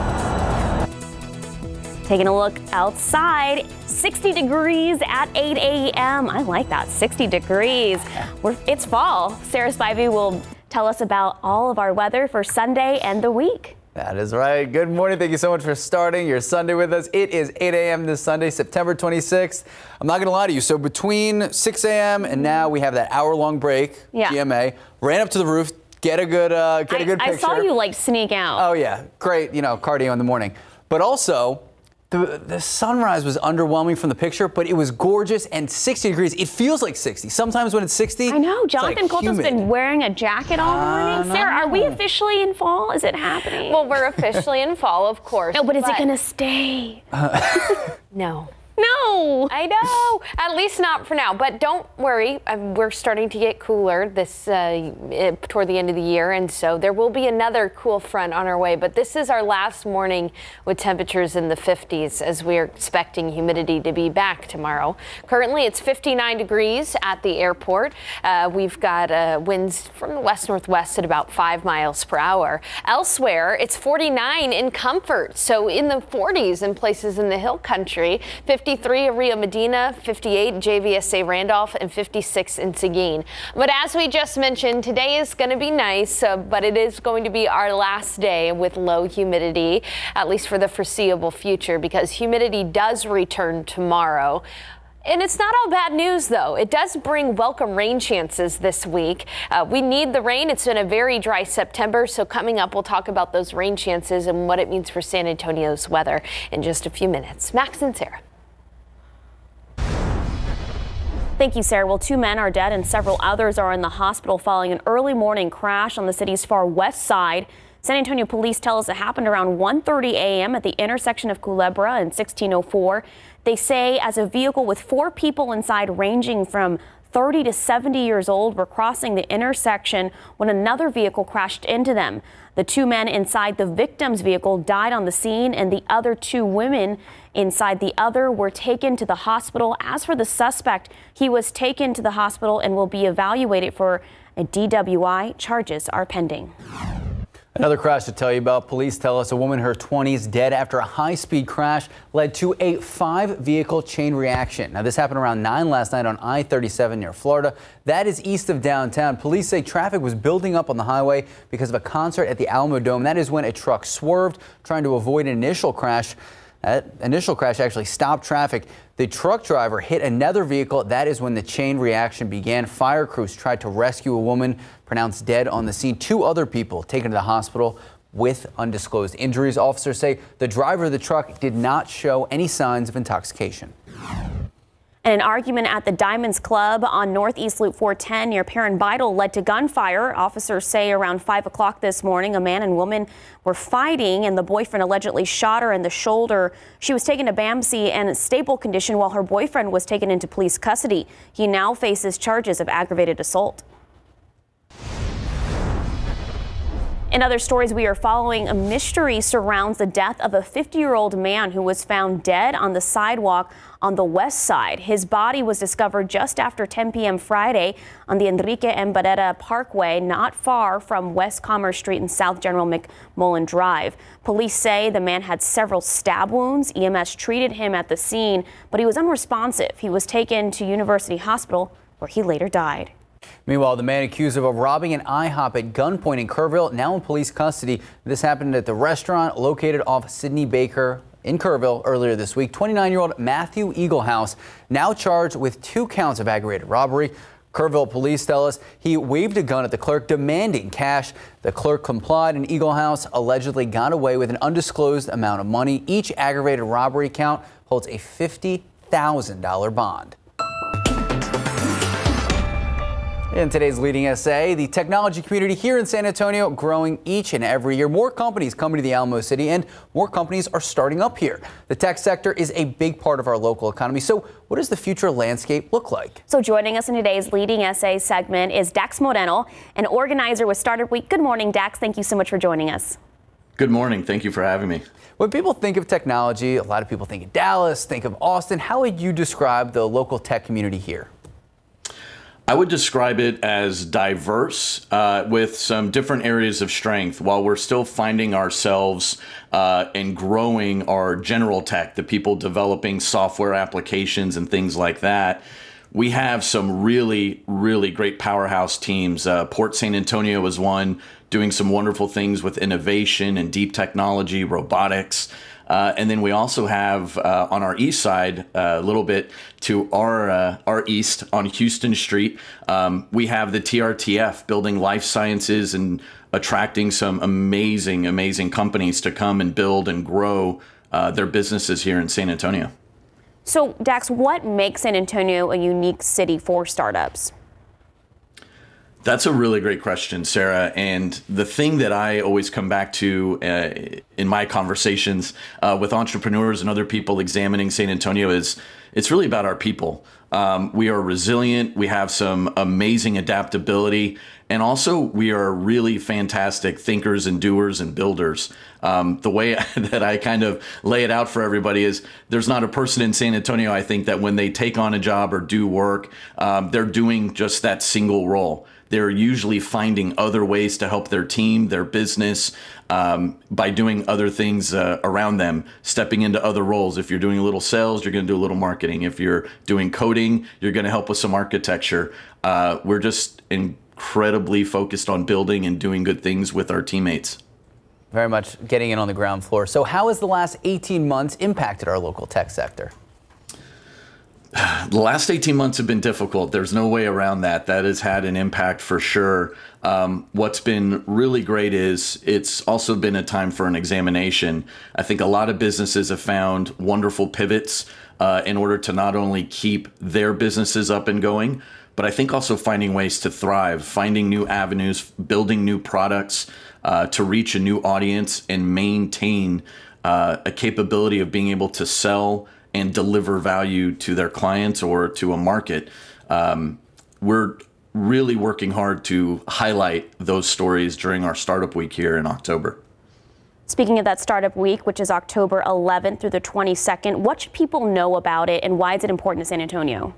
Taking a look outside, sixty degrees at eight a m I like that, sixty degrees. We're, it's fall. Sarah Spivey will tell us about all of our weather for Sunday and the week. That is right. Good morning. Thank you so much for starting your Sunday with us. It is eight a m this Sunday, September twenty-sixth. I'm not going to lie to you. So between six a m and now we have that hour-long break, yeah. G M A. Ran up to the roof, get a good, uh, get I, a good picture. I saw you like sneak out. Oh yeah, great. You know, cardio in the morning. But also, The, the sunrise was underwhelming from the picture, but it was gorgeous and sixty degrees. It feels like sixty. Sometimes when it's sixty, I know. Jonathan like Colton's been wearing a jacket all morning. Uh, Sarah, no. are we officially in fall? Is it happening? Well, we're officially in fall, of course. No, but is but it going to stay? Uh, no. No. I know. At least not for now. But don't worry. Um, we're starting to get cooler this uh, toward the end of the year. And so there will be another cool front on our way. But this is our last morning with temperatures in the fifties as we're expecting humidity to be back tomorrow. Currently, it's fifty-nine degrees at the airport. Uh, we've got uh, winds from the west-northwest at about five miles per hour. Elsewhere, it's forty-nine in Comfort. So in the forties in places in the hill country. fifty-three at Rio Medina, fifty-eight J V S A Randolph, and fifty-six in Seguin. But as we just mentioned, today is going to be nice, uh, but it is going to be our last day with low humidity, at least for the foreseeable future, because humidity does return tomorrow. And it's not all bad news, though. It does bring welcome rain chances this week. Uh, we need the rain. It's been a very dry September. So coming up, we'll talk about those rain chances and what it means for San Antonio's weather in just a few minutes. Max and Sarah. Thank you, Sarah. Well, two men are dead and several others are in the hospital following an early morning crash on the city's far west side. San Antonio police tell us it happened around one thirty a m at the intersection of Culebra and sixteen oh four. They say as a vehicle with four people inside ranging from thirty to seventy years old were crossing the intersection when another vehicle crashed into them. The two men inside the victim's vehicle died on the scene, and the other two women inside the other were taken to the hospital. As for the suspect, he was taken to the hospital and will be evaluated for a D W I. Charges are pending. Another crash to tell you about. Police tell us a woman in her twenties dead after a high-speed crash led to a five-vehicle chain reaction. Now, this happened around nine last night on I thirty-seven near Florida. That is east of downtown. Police say traffic was building up on the highway because of a concert at the Alamo Dome. That is when a truck swerved, trying to avoid an initial crash. That initial crash actually stopped traffic. The truck driver hit another vehicle. That is when the chain reaction began. Fire crews tried to rescue a woman pronounced dead on the scene. Two other people taken to the hospital with undisclosed injuries. Officers say the driver of the truck did not show any signs of intoxication. An argument at the Diamonds Club on Northeast Loop four ten near Perrin Vital led to gunfire. Officers say around five o'clock this morning, a man and woman were fighting and the boyfriend allegedly shot her in the shoulder. She was taken to B A M C in stable condition while her boyfriend was taken into police custody. He now faces charges of aggravated assault. In other stories we are following, a mystery surrounds the death of a fifty-year-old man who was found dead on the sidewalk on the west side. His body was discovered just after ten p m Friday on the Enrique M. Barrera Parkway, not far from West Commerce Street and South General McMullen Drive. Police say the man had several stab wounds. E M S treated him at the scene, but he was unresponsive. He was taken to University Hospital, where he later died. Meanwhile, the man accused of robbing an IHOP at gunpoint in Kerrville now in police custody. This happened at the restaurant located off Sidney Baker in Kerrville earlier this week. twenty-nine-year-old Matthew Eaglehouse now charged with two counts of aggravated robbery. Kerrville police tell us he waved a gun at the clerk demanding cash. The clerk complied and Eaglehouse allegedly got away with an undisclosed amount of money. Each aggravated robbery count holds a fifty thousand dollar bond. In today's leading essay, the technology community here in San Antonio growing each and every year. More companies coming to the Alamo City and more companies are starting up here. The tech sector is a big part of our local economy. So what does the future landscape look like? So joining us in today's leading essay segment is Dax Moreno, an organizer with Startup Week. Good morning, Dax. Thank you so much for joining us. Good morning. Thank you for having me. When people think of technology, a lot of people think of Dallas, think of Austin. How would you describe the local tech community here? I would describe it as diverse uh, with some different areas of strength while we're still finding ourselves uh, and growing our general tech, the people developing software applications and things like that. We have some really, really great powerhouse teams. Uh, Port San Antonio is one, doing some wonderful things with innovation and deep technology, robotics. Uh, and then we also have uh, on our east side, uh, a little bit to our uh, our east on Houston Street, um, we have the T R T F building life sciences and attracting some amazing, amazing companies to come and build and grow uh, their businesses here in San Antonio. So, Dax, what makes San Antonio a unique city for startups? That's a really great question, Sarah. And the thing that I always come back to uh, in my conversations uh, with entrepreneurs and other people examining San Antonio is it's really about our people. Um, we are resilient. We have some amazing adaptability. And also, we are really fantastic thinkers and doers and builders. Um, the way that I kind of lay it out for everybody is there's not a person in San Antonio, I think, that when they take on a job or do work, um, they're doing just that single role. They're usually finding other ways to help their team, their business, um, by doing other things uh, around them, stepping into other roles. If you're doing a little sales, you're going to do a little marketing. If you're doing coding, you're going to help with some architecture. Uh, we're just incredibly focused on building and doing good things with our teammates. Very much getting in on the ground floor. So how has the last eighteen months impacted our local tech sector? The last eighteen months have been difficult. There's no way around that. That has had an impact for sure. Um, what's been really great is it's also been a time for an examination. I think a lot of businesses have found wonderful pivots uh, in order to not only keep their businesses up and going, but I think also finding ways to thrive, finding new avenues, building new products uh, to reach a new audience and maintain uh, a capability of being able to sell and deliver value to their clients or to a market. Um, we're really working hard to highlight those stories during our Startup Week here in October. Speaking of that Startup Week, which is October eleventh through the twenty-second, what should people know about it and why is it important to San Antonio?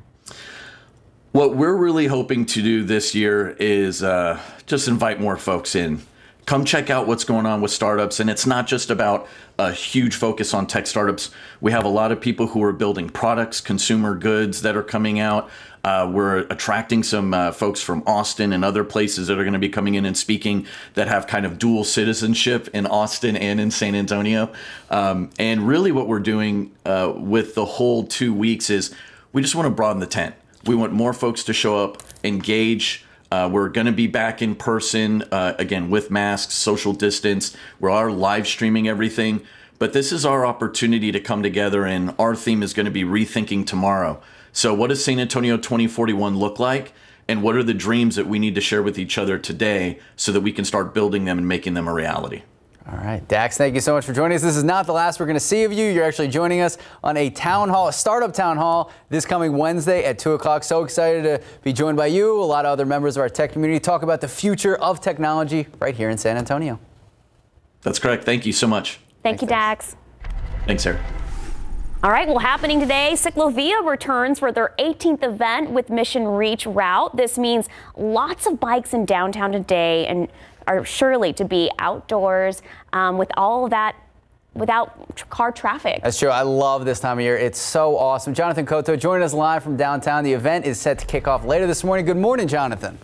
What we're really hoping to do this year is uh, just invite more folks in. Come check out what's going on with startups. And it's not just about a huge focus on tech startups. We have a lot of people who are building products, consumer goods that are coming out. Uh, we're attracting some uh, folks from Austin and other places that are going to be coming in and speaking that have kind of dual citizenship in Austin and in San Antonio. Um, and really what we're doing uh, with the whole two weeks is we just want to broaden the tent. We want more folks to show up, engage. Uh, we're going to be back in person, uh, again, with masks, social distance. We are live streaming everything. But this is our opportunity to come together, and our theme is going to be Rethinking Tomorrow. So what does San Antonio twenty forty-one look like? And what are the dreams that we need to share with each other today so that we can start building them and making them a reality? All right, Dax, thank you so much for joining us. This is not the last we're going to see of you. You're actually joining us on a town hall, a startup town hall, this coming Wednesday at two o'clock. So excited to be joined by you, a lot of other members of our tech community, talk about the future of technology right here in San Antonio. That's correct. Thank you so much. Thank Thanks, you, Dax. Thanks, Sarah. All right, well, happening today, Ciclovia returns for their eighteenth event with Mission Reach route. This means lots of bikes in downtown today and are surely to be outdoors um, with all of that without car traffic. That's true. I love this time of year. It's so awesome. Jonathan Cotto joining us live from downtown. The event is set to kick off later this morning. Good morning, Jonathan.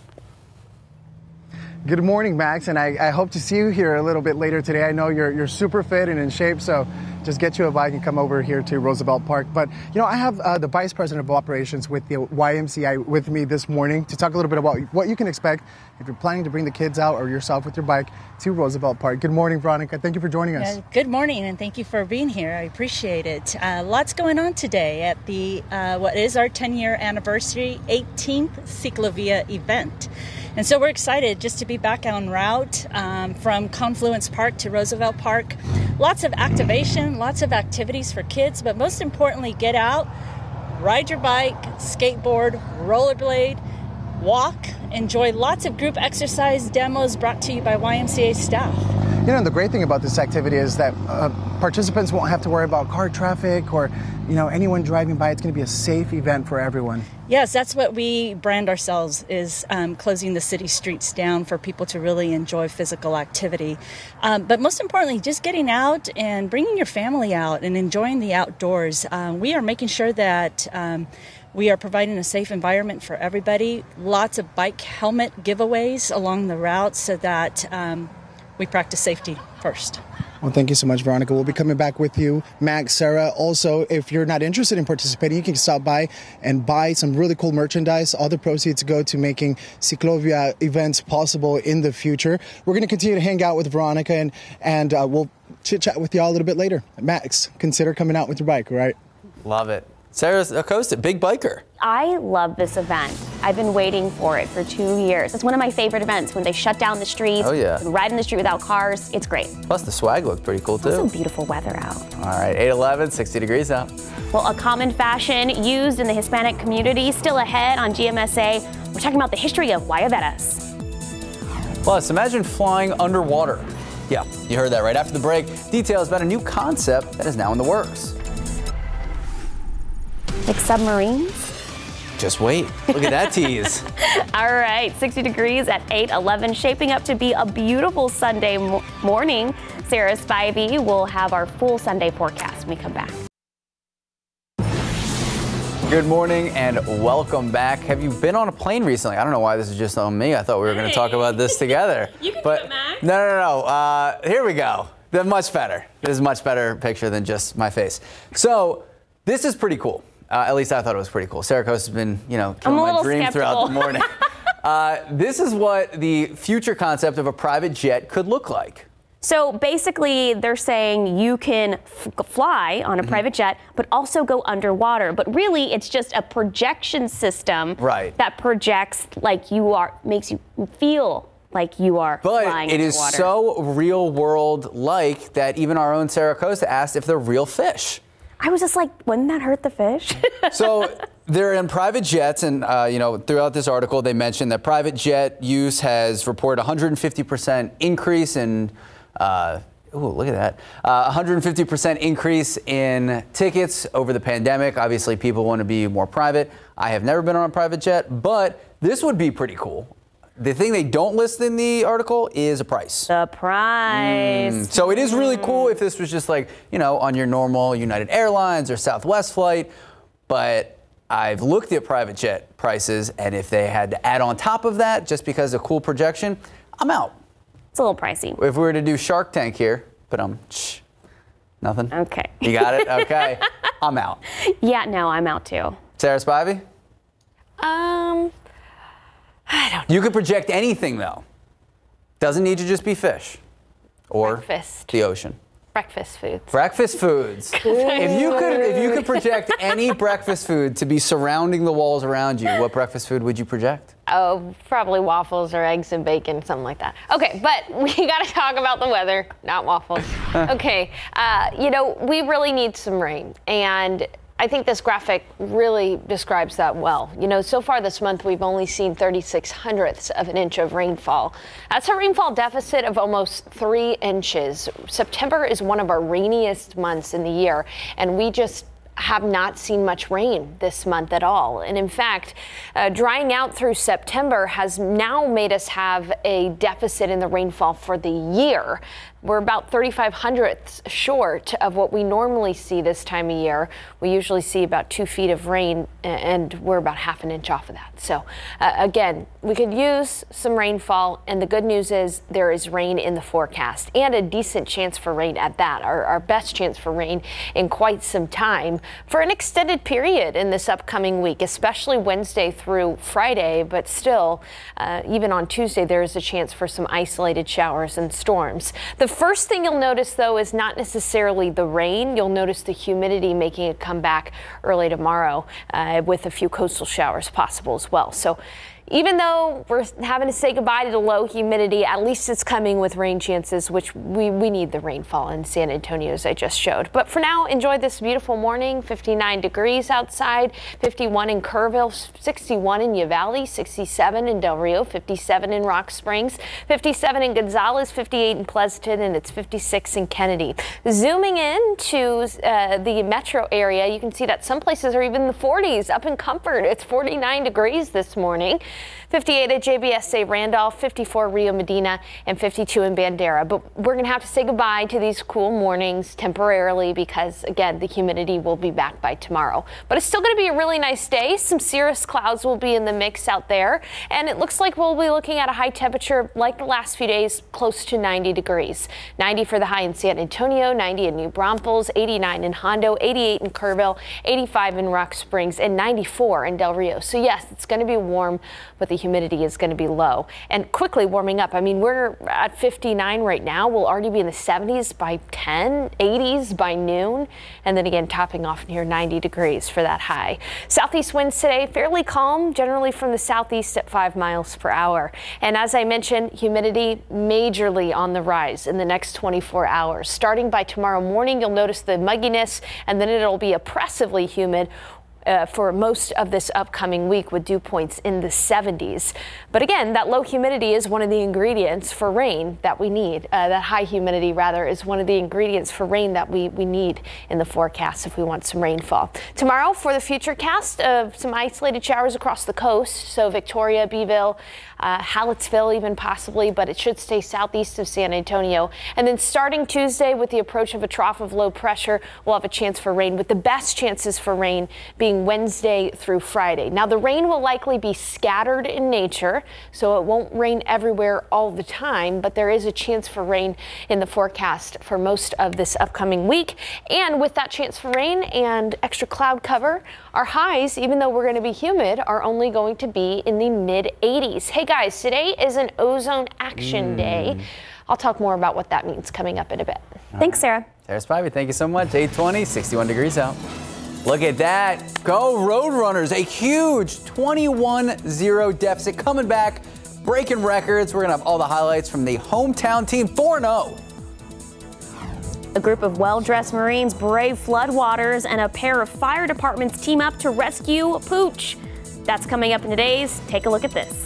Good morning, Max, and I, I hope to see you here a little bit later today. I know you're you're super fit and in shape, so just get you a bike and come over here to Roosevelt Park. But, you know, I have uh, the Vice President of Operations with the Y M C A with me this morning to talk a little bit about what you can expect if you're planning to bring the kids out or yourself with your bike to Roosevelt Park. Good morning, Veronica. Thank you for joining us. Uh, good morning, and thank you for being here. I appreciate it. Uh, lots going on today at the uh, what is our ten-year anniversary eighteenth Ciclovia event. And so we're excited just to be back on route um, from Confluence Park to Roosevelt Park. Lots of activation, lots of activities for kids, but most importantly, get out, ride your bike, skateboard, rollerblade, walk, enjoy lots of group exercise demos brought to you by Y M C A staff. You know, the great thing about this activity is that uh, participants won't have to worry about car traffic or, you know, anyone driving by. It's going to be a safe event for everyone. Yes, that's what we brand ourselves, is um, closing the city streets down for people to really enjoy physical activity. Um, but most importantly, just getting out and bringing your family out and enjoying the outdoors. Um, we are making sure that um, we are providing a safe environment for everybody. Lots of bike helmet giveaways along the route so that um, we practice safety first. Well, thank you so much, Veronica. We'll be coming back with you, Max, Sarah. Also, if you're not interested in participating, you can stop by and buy some really cool merchandise. All the proceeds go to making Ciclovia events possible in the future. We're going to continue to hang out with Veronica, and, and uh, we'll chit-chat with y'all a little bit later. Max, consider coming out with your bike, all right? Love it. Sarah Acosta, big biker. I love this event. I've been waiting for it for two years. It's one of my favorite events when they shut down the streets. Oh, yeah. Ride in the street without cars. It's great. Plus, the swag looked pretty cool, too. It's some beautiful weather out. All right, eight eleven, sixty degrees out. Well, a common fashion used in the Hispanic community still ahead on G M S A. We're talking about the history of guayaberas. Plus, imagine flying underwater. Yeah, you heard that right after the break. Details about a new concept that is now in the works. Like submarines? Just wait. Look at that tease. All right, sixty degrees at eight eleven, shaping up to be a beautiful Sunday mo- morning. Sarah Spivey will have our full Sunday forecast when we come back. Good morning and welcome back. Have you been on a plane recently? I don't know why this is just on me. I thought we were going to talk about this together. You can but do it, Max. No, no, no. Uh, here we go. They're much better. This is a much better picture than just my face. So this is pretty cool. Uh, at least I thought it was pretty cool. Sarah Acosta has been, you know, killing my dream skeptical. throughout the morning. uh, this is what the future concept of a private jet could look like. So basically, they're saying you can f- fly on a mm-hmm. private jet, but also go underwater. But really, it's just a projection system right. that projects like you are, makes you feel like you are but flying it underwater. Is so real world like that even our own Sarah Acosta asked if they're real fish. I was just like, wouldn't that hurt the fish? So they're in private jets, and uh, you know, throughout this article, they mentioned that private jet use has reported one hundred fifty percent increase in. Uh, ooh, look at that! Uh, one hundred fifty percent increase in tickets over the pandemic. Obviously, people want to be more private. I have never been on a private jet, but this would be pretty cool. The thing they don't list in the article is a price. The price. Mm. So it is really cool if this was just like, you know, on your normal United Airlines or Southwest flight. But I've looked at private jet prices, and if they had to add on top of that just because of cool projection, I'm out. It's a little pricey. If we were to do Shark Tank here, but um, shh, nothing? Okay. You got it? Okay. I'm out. Yeah, no, I'm out too. Sarah Spivey? Um... I don't know. You could project anything, though. Doesn't need to just be fish or breakfast. The ocean. Breakfast foods. Breakfast foods. if you could, if you could project any breakfast food to be surrounding the walls around you, what breakfast food would you project? Oh, probably waffles or eggs and bacon, something like that. Okay, but we got to talk about the weather, not waffles. Okay, uh, you know, we really need some rain, and I think this graphic really describes that well. You know, so far this month, we've only seen thirty-six hundredths of an inch of rainfall. That's a rainfall deficit of almost three inches. September is one of our rainiest months in the year, and we just have not seen much rain this month at all. And in fact, uh, drying out through September has now made us have a deficit in the rainfall for the year. We're about thirty-five hundredths short of what we normally see this time of year. We usually see about two feet of rain, and we're about half an inch off of that. So uh, again, we could use some rainfall, and the good news is there is rain in the forecast and a decent chance for rain at that, our, our best chance for rain in quite some time for an extended period in this upcoming week, especially Wednesday through Friday. But still, uh, even on Tuesday, there is a chance for some isolated showers and storms. The first thing you'll notice, though, is not necessarily the rain. You'll notice the humidity making it come back early tomorrow uh, with a few coastal showers possible as well. So Even though we're having to say goodbye to the low humidity, at least it's coming with rain chances, which we, we need the rainfall in San Antonio, as I just showed. But for now, enjoy this beautiful morning. fifty-nine degrees outside, fifty-one in Kerrville, sixty-one in Uvalde, sixty-seven in Del Rio, fifty-seven in Rock Springs, fifty-seven in Gonzales, fifty-eight in Pleasanton, and it's fifty-six in Kennedy. Zooming in to uh, the metro area, you can see that some places are even in the forties. Up in Comfort, it's forty-nine degrees this morning. fifty-eight at J B S A Randolph, fifty-four Rio Medina, and fifty-two in Bandera. But we're going to have to say goodbye to these cool mornings temporarily because, again, the humidity will be back by tomorrow. But it's still going to be a really nice day. Some cirrus clouds will be in the mix out there. And it looks like we'll be looking at a high temperature like the last few days, close to ninety degrees. ninety for the high in San Antonio, ninety in New Braunfels, eighty-nine in Hondo, eighty-eight in Kerrville, eighty-five in Rock Springs, and ninety-four in Del Rio. So, yes, it's going to be warm, but the humidity is going to be low and quickly warming up. I mean, we're at fifty-nine right now. We'll already be in the seventies by ten, eighties by noon, and then again topping off near ninety degrees for that high. Southeast winds today fairly calm, generally from the southeast at five miles per hour. And as I mentioned, humidity majorly on the rise in the next twenty-four hours. Starting by tomorrow morning, you'll notice the mugginess, and then it'll be oppressively humid Uh, for most of this upcoming week with dew points in the seventies. But again, that low humidity is one of the ingredients for rain that we need. Uh, that high humidity, rather, is one of the ingredients for rain that we, we need in the forecast if we want some rainfall. Tomorrow, for the future cast of some isolated showers across the coast, so Victoria, Beeville, uh, Hallettsville even possibly, but it should stay southeast of San Antonio. And then starting Tuesday, with the approach of a trough of low pressure, we'll have a chance for rain, with the best chances for rain being Wednesday through Friday. Now, the rain will likely be scattered in nature, so it won't rain everywhere all the time, but there is a chance for rain in the forecast for most of this upcoming week. And with that chance for rain and extra cloud cover, our highs, even though we're going to be humid, are only going to be in the mid eighties. Hey guys, today is an ozone action mm. day. I'll talk more about what that means coming up in a bit. All Thanks, right. Sarah. Sarah Spivey, thank you so much. eight twenty, sixty-one degrees out. Look at that. Go Roadrunners. A huge twenty-one zero deficit coming back, breaking records. We're going to have all the highlights from the hometown team, four and oh. A group of well-dressed Marines brave floodwaters, and a pair of fire departments team up to rescue Pooch. That's coming up in today's Take a Look at This.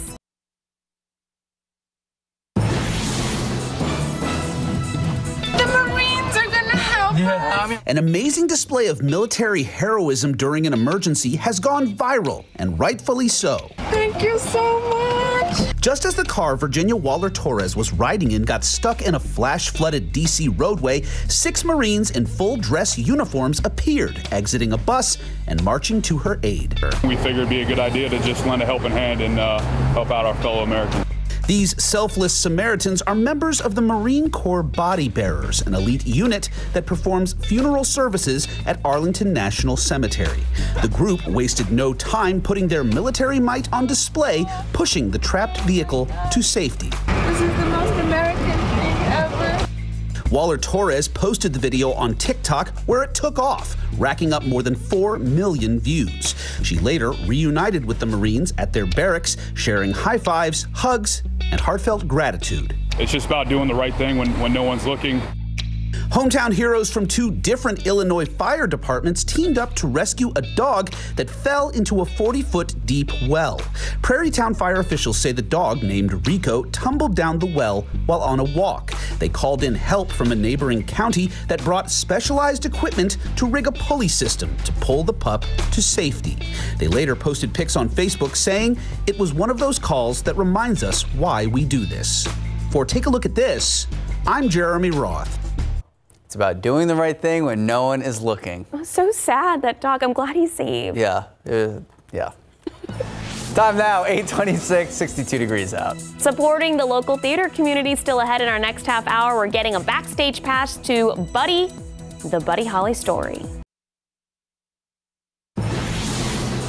An amazing display of military heroism during an emergency has gone viral, and rightfully so. Thank you so much. Just as the car Virginia Waller Torres was riding in got stuck in a flash-flooded D C roadway, six Marines in full dress uniforms appeared, exiting a bus and marching to her aid. We figured it'd be a good idea to just lend a helping hand and uh, help out our fellow Americans. These selfless Samaritans are members of the Marine Corps Body Bearers, an elite unit that performs funeral services at Arlington National Cemetery. The group wasted no time putting their military might on display, pushing the trapped vehicle to safety. This is the most American thing ever. Waller Torres posted the video on TikTok, where it took off, racking up more than four million views. She later reunited with the Marines at their barracks, sharing high fives, hugs, and heartfelt gratitude. It's just about doing the right thing when, when no one's looking. Hometown heroes from two different Illinois fire departments teamed up to rescue a dog that fell into a forty-foot deep well. Prairietown fire officials say the dog, named Rico, tumbled down the well while on a walk. They called in help from a neighboring county that brought specialized equipment to rig a pulley system to pull the pup to safety. They later posted pics on Facebook saying it was one of those calls that reminds us why we do this. For Take a Look at This, I'm Jeremy Roth. It's about doing the right thing when no one is looking. Oh, so sad, that dog. I'm glad he's safe. Yeah, uh, yeah. Time now, eight twenty-six, sixty-two degrees out. Supporting the local theater community still ahead in our next half hour. We're getting a backstage pass to Buddy, the Buddy Holly story.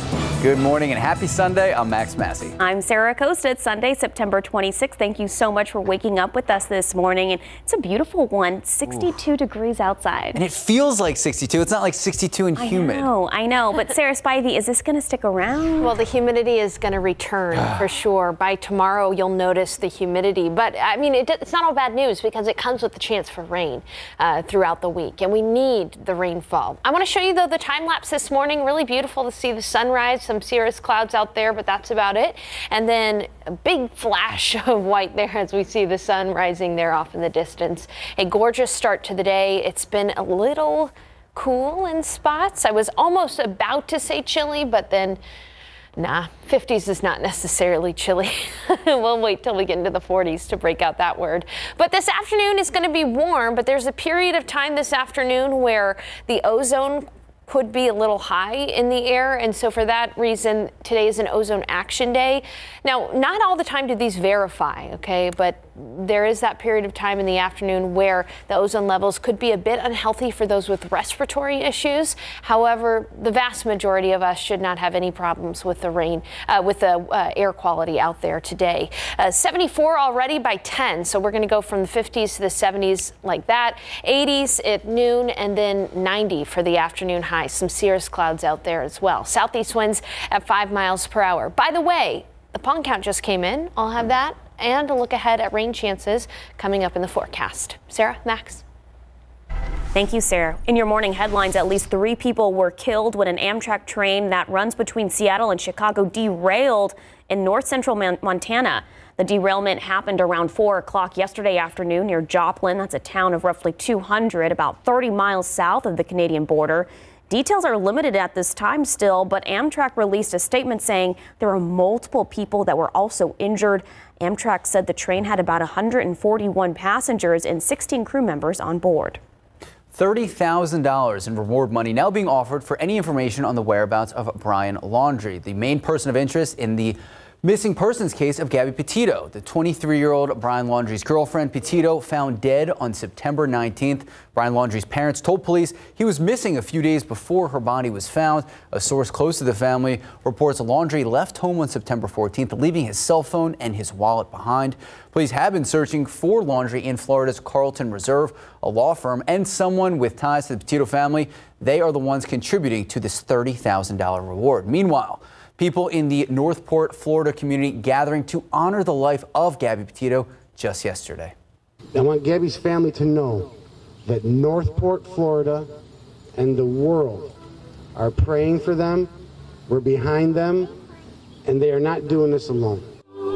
Good morning and happy Sunday. I'm Max Massey. I'm Sarah Acosta. It's Sunday, September twenty-sixth. Thank you so much for waking up with us this morning. And it's a beautiful one, sixty-two Ooh. Degrees outside. And it feels like sixty-two. It's not like sixty-two and humid. I know, I know. But Sarah Spivey, is this going to stick around? Well, the humidity is going to return for sure. By tomorrow, you'll notice the humidity. But I mean, it, it's not all bad news because it comes with the chance for rain uh, throughout the week. And we need the rainfall. I want to show you, though, the time lapse this morning. Really beautiful to see the sunrise. Some cirrus clouds out there, but that's about it. And then a big flash of white there as we see the sun rising there off in the distance. A gorgeous start to the day. It's been a little cool in spots. I was almost about to say chilly, but then nah, fifties is not necessarily chilly. We'll wait till we get into the forties to break out that word. But this afternoon is going to be warm, but there's a period of time this afternoon where the ozone could be a little high in the air, and so for that reason, today is an ozone action day. Now, not all the time do these verify, okay, but there is that period of time in the afternoon where the ozone levels could be a bit unhealthy for those with respiratory issues. However, the vast majority of us should not have any problems with the rain, uh, with the uh, air quality out there today. Uh, seventy-four already by ten, so we're going to go from the fifties to the seventies like that. eighties at noon, and then ninety for the afternoon high. Some cirrus clouds out there as well. Southeast winds at five miles per hour. By the way, the pond count just came in. I'll have that and a look ahead at rain chances coming up in the forecast. Sarah, Max. Thank you, Sarah. In your morning headlines, at least three people were killed when an Amtrak train that runs between Seattle and Chicago derailed in north central Montana. The derailment happened around four o'clock yesterday afternoon near Joplin. That's a town of roughly two hundred, about thirty miles south of the Canadian border. Details are limited at this time still, but Amtrak released a statement saying there were multiple people that were also injured. Amtrak said the train had about one hundred forty-one passengers and sixteen crew members on board. thirty thousand dollars in reward money now being offered for any information on the whereabouts of Brian Laundrie, the main person of interest in the missing persons case of Gabby Petito. The twenty-three-year-old Brian Laundrie's girlfriend, Petito, found dead on September nineteenth. Brian Laundrie's parents told police he was missing a few days before her body was found. A source close to the family reports Laundrie left home on September fourteenth, leaving his cell phone and his wallet behind. Police have been searching for Laundrie in Florida's Carlton Reserve, a law firm, and someone with ties to the Petito family. They are the ones contributing to this thirty thousand dollars reward. Meanwhile, people in the Northport, Florida community gathering to honor the life of Gabby Petito just yesterday. I want Gabby's family to know that Northport, Florida, and the world are praying for them. We're behind them, and they are not doing this alone.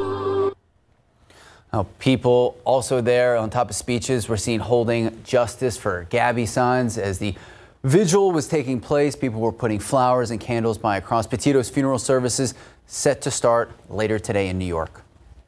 Now, people also there on top of speeches were seen holding justice for Gabby signs as the vigil was taking place. People were putting flowers and candles by across. Petito's funeral services set to start later today in New York.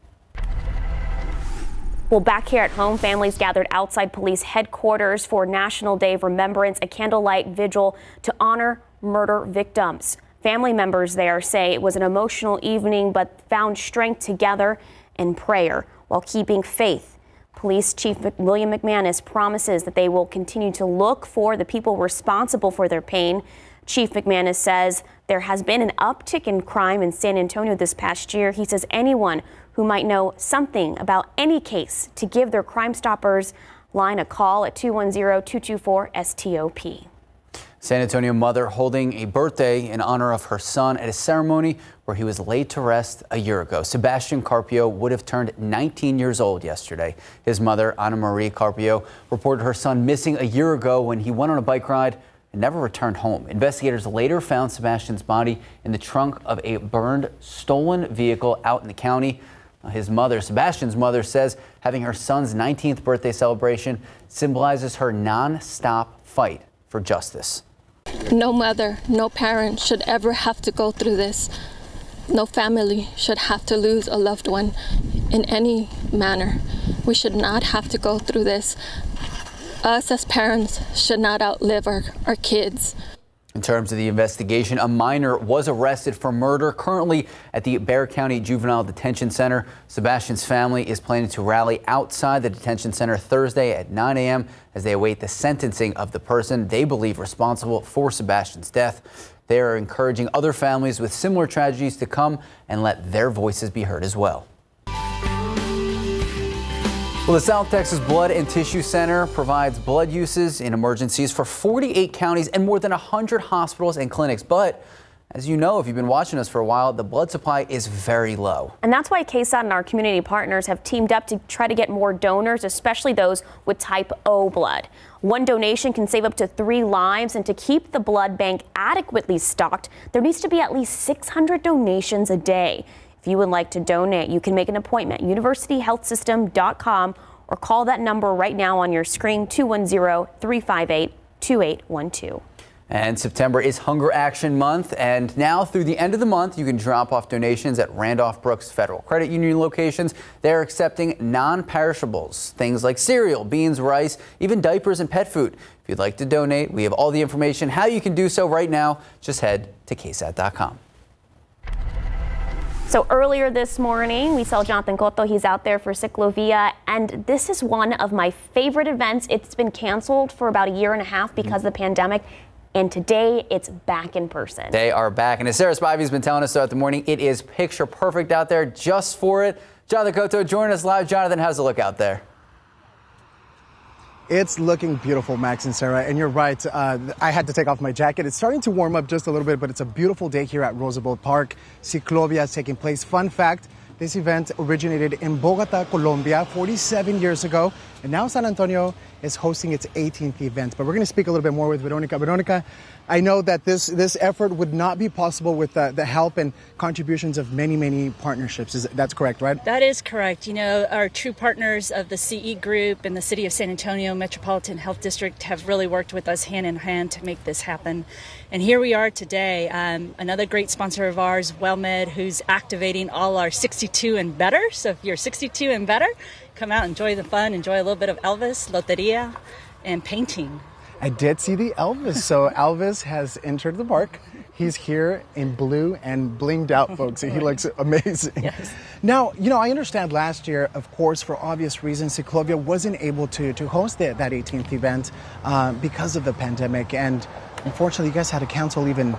Well, back here at home, families gathered outside police headquarters for National Day of Remembrance, a candlelight vigil to honor murder victims. Family members there say it was an emotional evening, but found strength together in prayer while keeping faith. Police Chief William McManus promises that they will continue to look for the people responsible for their pain. Chief McManus says there has been an uptick in crime in San Antonio this past year. He says anyone who might know something about any case to give their Crime Stoppers line a call at two one zero, two two four, S T O P. San Antonio mother holding a birthday in honor of her son at a ceremony where he was laid to rest a year ago. Sebastian Carpio would have turned nineteen years old yesterday. His mother, Ana Marie Carpio, reported her son missing a year ago when he went on a bike ride and never returned home. Investigators later found Sebastian's body in the trunk of a burned, stolen vehicle out in the county. His mother, Sebastian's mother, says having her son's nineteenth birthday celebration symbolizes her non-stop fight for justice. No mother, no parent should ever have to go through this. No family should have to lose a loved one in any manner. We should not have to go through this. Us as parents should not outlive our, our kids. In terms of the investigation, a minor was arrested for murder, currently at the Bexar County Juvenile Detention Center. Sebastian's family is planning to rally outside the detention center Thursday at nine a m as they await the sentencing of the person they believe responsible for Sebastian's death. They are encouraging other families with similar tragedies to come and let their voices be heard as well. Well, the South Texas Blood and Tissue Center provides blood uses in emergencies for forty-eight counties and more than one hundred hospitals and clinics. But as you know, if you've been watching us for a while, the blood supply is very low. And that's why K S A T and our community partners have teamed up to try to get more donors, especially those with type O blood. One donation can save up to three lives, and to keep the blood bank adequately stocked, there needs to be at least six hundred donations a day. If you would like to donate, you can make an appointment at university health system dot com or call that number right now on your screen, two one zero, three five eight, two eight one two. And September is Hunger Action Month, and now through the end of the month, you can drop off donations at Randolph Brooks Federal Credit Union locations. They're accepting non-perishables, things like cereal, beans, rice, even diapers and pet food. If you'd like to donate, we have all the information how you can do so right now. Just head to K S A T dot com. So earlier this morning, we saw Jonathan Cotto. He's out there for Ciclovia, and this is one of my favorite events. It's been canceled for about a year and a half because mm-hmm. of the pandemic, and today it's back in person. They are back, and as Sarah Spivey's been telling us throughout the morning, it is picture perfect out there just for it. Jonathan Cotto joining us live. Jonathan, how's it look out there? It's looking beautiful, Max and Sarah, and you're right. Uh, I had to take off my jacket. It's starting to warm up just a little bit, but it's a beautiful day here at Roosevelt Park. Ciclovia is taking place. Fun fact, this event originated in Bogota, Colombia, forty-seven years ago, and now San Antonio is hosting its eighteenth event. But we're going to speak a little bit more with Veronica. Veronica, I know that this, this effort would not be possible with the, the help and contributions of many, many partnerships. Is, that's correct, right? That is correct. You know, our true partners of the C E Group and the City of San Antonio Metropolitan Health District have really worked with us hand in hand to make this happen. And here we are today. Um, another great sponsor of ours, WellMed, who's activating all our sixty-two and better. So if you're sixty-two and better, come out, enjoy the fun, enjoy a little bit of Elvis, loteria, and painting. I did see the Elvis. So Elvis has entered the park. He's here in blue and blinged out, folks. He looks amazing. Yes. Now, you know, I understand last year, of course, for obvious reasons, Ciclovia wasn't able to, to host the, that eighteenth event uh, because of the pandemic. And unfortunately, you guys had to cancel even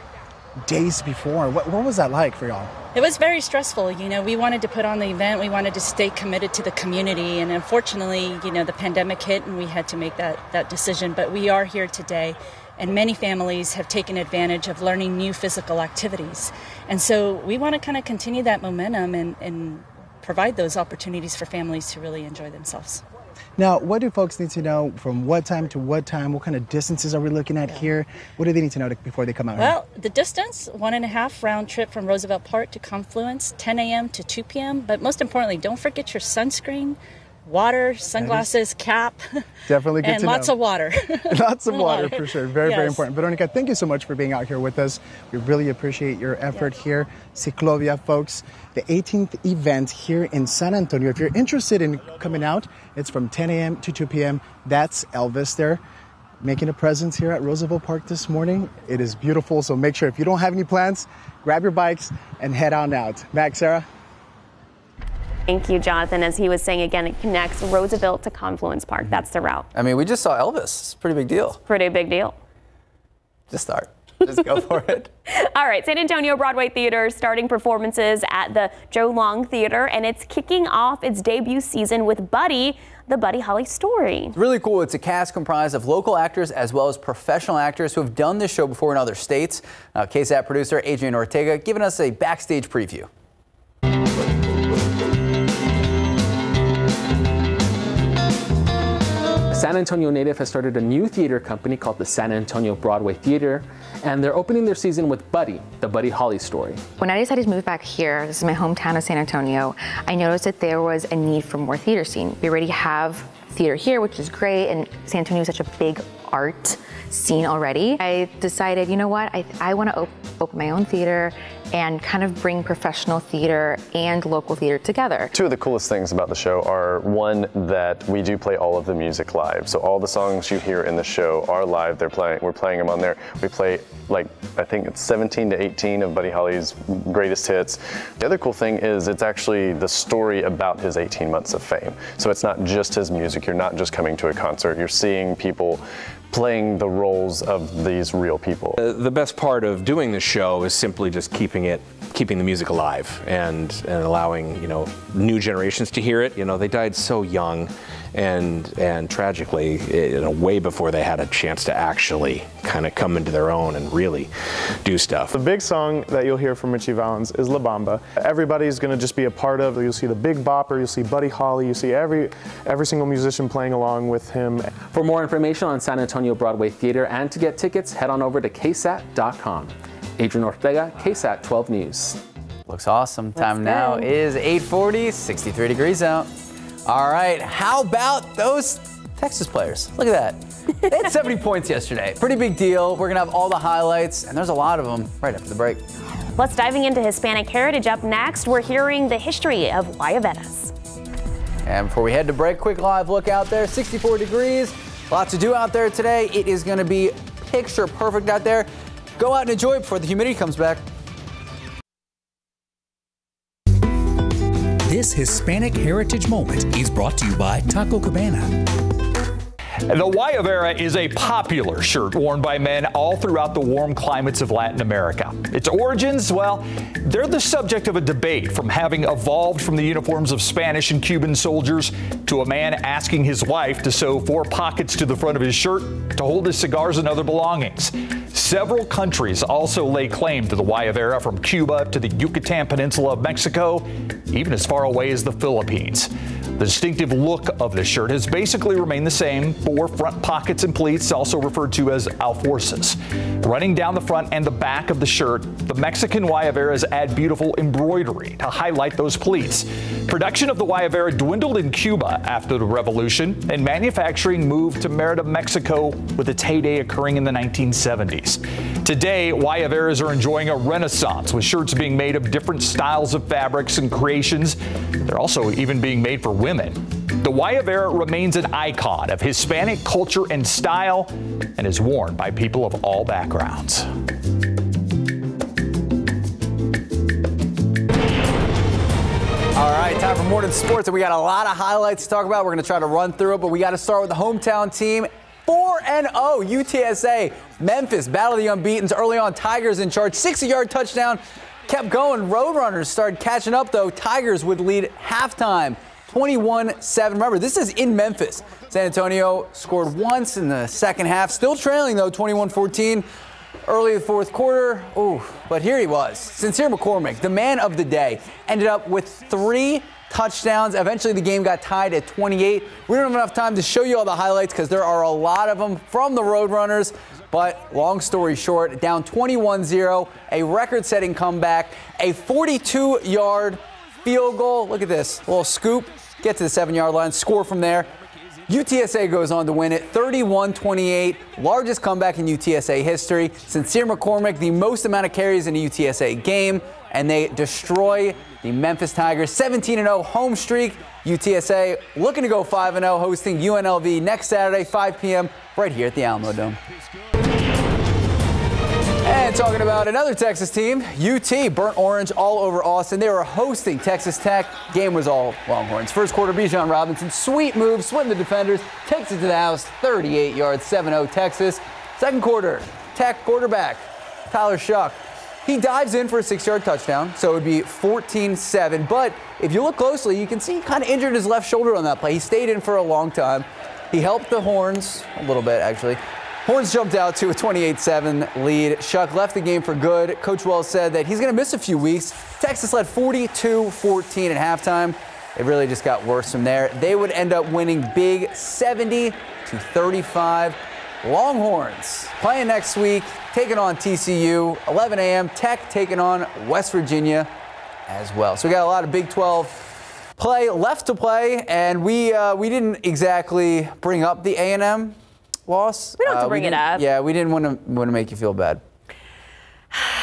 days before. What, what was that like for y'all? It was very stressful. You know, we wanted to put on the event. We wanted to stay committed to the community. And unfortunately, you know, the pandemic hit and we had to make that, that decision. But we are here today. And many families have taken advantage of learning new physical activities. And so we want to kind of continue that momentum and, and provide those opportunities for families to really enjoy themselves. Now, what do folks need to know from what time to what time? What kind of distances are we looking at yeah. here? What do they need to know to, before they come out well, here? The distance, one and a half round trip from Roosevelt Park to Confluence, ten a m to two p m But most importantly, don't forget your sunscreen, water, sunglasses, cap. Definitely good and to know. And lots of water. Lots of water, for sure. Very, yes. very important. Veronica, thank you so much for being out here with us. We really appreciate your effort yes. here. Ciclovia, folks, the eighteenth event here in San Antonio. If you're interested in coming out, it's from ten a m to two p m That's Elvis there, making a presence here at Roosevelt Park this morning. It is beautiful, so make sure if you don't have any plans, grab your bikes and head on out. Max, Sarah? Thank you, Jonathan. As he was saying again, it connects Roosevelt to Confluence Park. That's the route. I mean, we just saw Elvis. It's a pretty big deal. Pretty big deal. Just start. Just go for it. All right, San Antonio Broadway Theater starting performances at the Joe Long Theater, and it's kicking off its debut season with Buddy, the Buddy Holly story. It's really cool. It's a cast comprised of local actors as well as professional actors who have done this show before in other states. Uh, K S A T producer Adrian Ortega giving us a backstage preview. San Antonio native has started a new theater company called the San Antonio Broadway Theater, and they're opening their season with Buddy, the Buddy Holly story. When I decided to move back here, this is my hometown of San Antonio, I noticed that there was a need for more theater scene. We already have theater here, which is great, and San Antonio is such a big art scene already. I decided, you know what, I, I want to op open my own theater and kind of bring professional theater and local theater together. Two of the coolest things about the show are, one, that we do play all of the music live. So all the songs you hear in the show are live. They're playing, we're playing them on there. We play, like, I think it's seventeen to eighteen of Buddy Holly's greatest hits. The other cool thing is it's actually the story about his eighteen months of fame. So it's not just his music. You're not just coming to a concert. You're seeing people playing the roles of these real people. Uh, the best part of doing the show is simply just keeping it, keeping the music alive and, and allowing, you know, new generations to hear it. You know, they died so young and, and tragically, you know, way before they had a chance to actually kind of come into their own and really do stuff. The big song that you'll hear from Ritchie Valens is La Bamba. Everybody's going to just be a part of it. You'll see the Big Bopper, you'll see Buddy Holly, you see every, every single musician playing along with him. For more information on San Antonio Broadway Theater and to get tickets, head on over to K S A T dot com. Adrian Ortega, K S A T twelve News. Looks awesome. Looks Time now good. is eight forty, sixty-three degrees out. All right, how about those Texas players? Look at that. They had seventy points yesterday. Pretty big deal. We're going to have all the highlights, and there's a lot of them right after the break. Let's diving into Hispanic heritage. Up next, we're hearing the history of Guayaberas. And before we head to break, quick live look out there. sixty-four degrees. Lots to do out there today. It is going to be picture perfect out there. Go out and enjoy it before the humidity comes back. This Hispanic Heritage Moment is brought to you by Taco Cabana. The Guayabera is a popular shirt worn by men all throughout the warm climates of Latin America. Its origins, well, they're the subject of a debate, from having evolved from the uniforms of Spanish and Cuban soldiers to a man asking his wife to sew four pockets to the front of his shirt to hold his cigars and other belongings. Several countries also lay claim to the Guayabera, from Cuba to the Yucatan Peninsula of Mexico, even as far away as the Philippines. The distinctive look of the shirt has basically remained the same: four front pockets and pleats, also referred to as alforces. Running down the front and the back of the shirt, the Mexican Guayaberas add beautiful embroidery to highlight those pleats. Production of the Guayabera dwindled in Cuba after the revolution, and manufacturing moved to Merida, Mexico, with its heyday occurring in the nineteen seventies. Today, Guayaberas are enjoying a renaissance, with shirts being made of different styles of fabrics and creations. They're also even being made for women. The Guayabera remains an icon of Hispanic culture and style, and is worn by people of all backgrounds. All right, time for Morning Sports, and we got a lot of highlights to talk about. We're going to try to run through it, but we got to start with the hometown team. four and oh, U T S A. Memphis, battle of the unbeatens. Early on, Tigers in charge. sixty-yard touchdown. Kept going. Roadrunners started catching up, though. Tigers would lead halftime, twenty-one seven. Remember, this is in Memphis. San Antonio scored once in the second half. Still trailing, though, twenty-one fourteen. Early in the fourth quarter. Ooh, but here he was. Sincere McCormick, the man of the day, ended up with three touchdowns. Eventually, the game got tied at twenty-eight. We don't have enough time to show you all the highlights because there are a lot of them from the Roadrunners. But long story short, down twenty-one zero, a record-setting comeback, a forty-two-yard field goal. Look at this, a little scoop, get to the seven-yard line, score from there. U T S A goes on to win it, thirty-one twenty-eight, largest comeback in U T S A history. Sincere McCormick, the most amount of carries in a U T S A game, and they destroy the Memphis Tigers. seventeen and oh home streak. U T S A looking to go five and oh, hosting U N L V next Saturday, five p.m. right here at the Alamo Dome. And talking about another Texas team, U T, burnt orange all over Austin. They were hosting Texas Tech. Game was all Longhorns. First quarter, Bijan Robinson, sweet move, sweating the defenders, takes it to the house, thirty-eight yards, seven oh Texas. Second quarter, Tech quarterback Tyler Shuck, he dives in for a six-yard touchdown, so it would be fourteen seven. But if you look closely, you can see he kind of injured his left shoulder on that play. He stayed in for a long time. He helped the Horns a little bit, actually. Horns jumped out to a twenty-eight seven lead. Shuck left the game for good. Coach Wells said that he's going to miss a few weeks. Texas led forty-two fourteen at halftime. It really just got worse from there. They would end up winning big, seventy to thirty-five. Longhorns playing next week, taking on T C U, eleven a.m. Tech taking on West Virginia as well. So we got a lot of Big twelve play left to play, and we uh, we didn't exactly bring up the A and M loss. We don't have to uh, bring it up. Yeah, we didn't want to want to make you feel bad.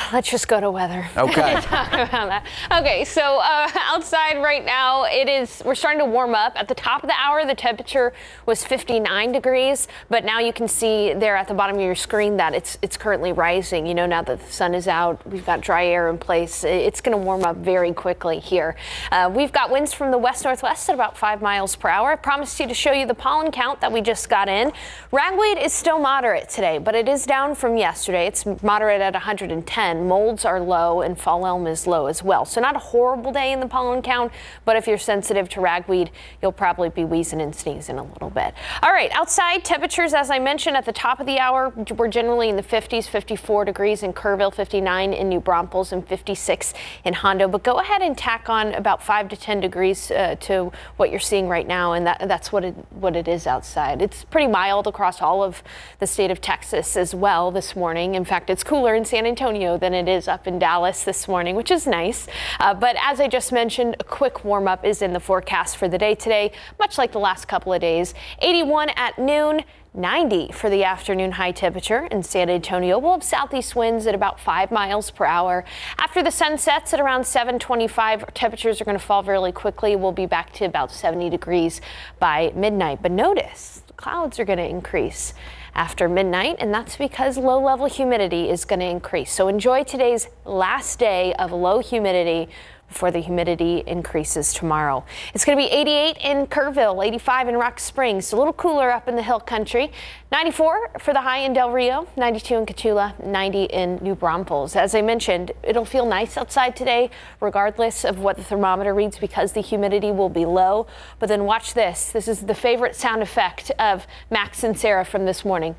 let's just go to weather. Okay. Talk about that. Okay, so uh, outside right now, it is, we're starting to warm up. At the top of the hour, the temperature was fifty-nine degrees, but now you can see there at the bottom of your screen that it's it's currently rising. You know, now that the sun is out, we've got dry air in place. It's going to warm up very quickly here. Uh, we've got winds from the west-northwest at about five miles per hour. I promised you to show you the pollen count that we just got in. Ragweed is still moderate today, but it is down from yesterday. It's moderate at one hundred ten. Molds are low and fall elm is low as well. So not a horrible day in the pollen count, but if you're sensitive to ragweed, you'll probably be wheezing and sneezing a little bit. All right, outside temperatures, as I mentioned at the top of the hour, we're generally in the fifties, fifty-four degrees in Kerrville, fifty-nine in New Braunfels, and fifty-six in Hondo. But go ahead and tack on about five to ten degrees uh, to what you're seeing right now, and that, that's what it, what it is outside. It's pretty mild across all of the state of Texas as well this morning. In fact, it's cooler in San Antonio than it is up in Dallas this morning, which is nice. Uh, but as I just mentioned, a quick warm up is in the forecast for the day today, much like the last couple of days. eighty-one at noon. ninety for the afternoon high temperature in San Antonio. We'll have southeast winds at about five miles per hour. After the sun sets at around seven twenty-five, temperatures are going to fall really quickly. We'll be back to about seventy degrees by midnight. But notice the clouds are going to increase after midnight, and that's because low level humidity is going to increase. So enjoy today's last day of low humidity before the humidity increases tomorrow. It's going to be eighty-eight in Kerrville, eighty-five in Rock Springs, a little cooler up in the hill country, ninety-four for the high in Del Rio, ninety-two in Cotulla, ninety in New Braunfels. As I mentioned, it'll feel nice outside today, regardless of what the thermometer reads, because the humidity will be low. But then watch this. This is the favorite sound effect of Max and Sarah from this morning.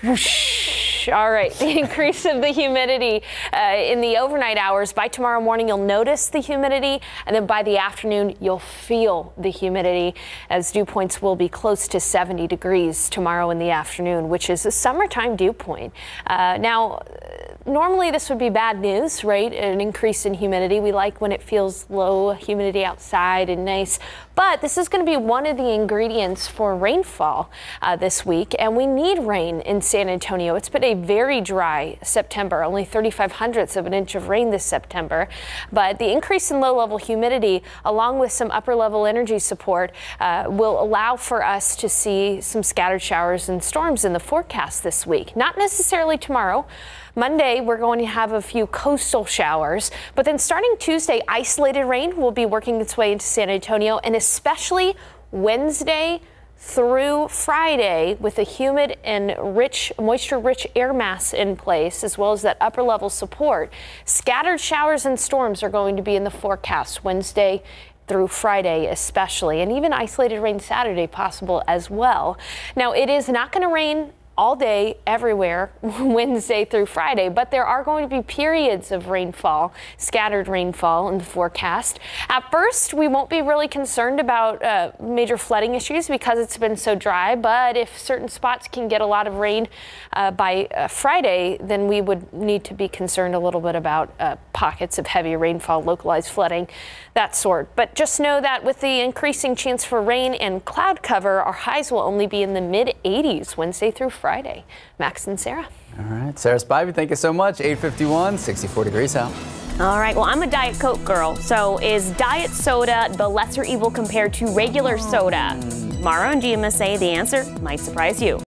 Whoosh. All right, the increase of the humidity uh, in the overnight hours. By tomorrow morning, you'll notice the humidity, and then by the afternoon, you'll feel the humidity, as dew points will be close to seventy degrees tomorrow in the afternoon, which is a summertime dew point. Uh, now, normally this would be bad news, right? An increase in humidity. We like when it feels low humidity outside and nice. But this is going to be one of the ingredients for rainfall uh, this week, and we need rain in San Antonio. It's been a very dry September, only thirty-five hundredths of an inch of rain this September. But the increase in low-level humidity, along with some upper-level energy support, uh, will allow for us to see some scattered showers and storms in the forecast this week. Not necessarily tomorrow. Monday, we're going to have a few coastal showers, but then starting Tuesday, isolated rain will be working its way into San Antonio, and especially Wednesday through Friday with a humid and rich, moisture-rich air mass in place, as well as that upper-level support. Scattered showers and storms are going to be in the forecast Wednesday through Friday especially, and even isolated rain Saturday possible as well. Now, it is not going to rain all day, everywhere, Wednesday through Friday, but there are going to be periods of rainfall, scattered rainfall in the forecast. At first, we won't be really concerned about uh, major flooding issues because it's been so dry, but if certain spots can get a lot of rain uh, by uh, Friday, then we would need to be concerned a little bit about uh, pockets of heavy rainfall, localized flooding, that sort. But just know that with the increasing chance for rain and cloud cover, our highs will only be in the mid eighties Wednesday through Friday. Friday. Max and Sarah. All right, Sarah Spivey, thank you so much. eight fifty-one, sixty-four degrees out. All right, well, I'm a Diet Coke girl, so is diet soda the lesser evil compared to regular soda? Mara and G M S A, the answer might surprise you.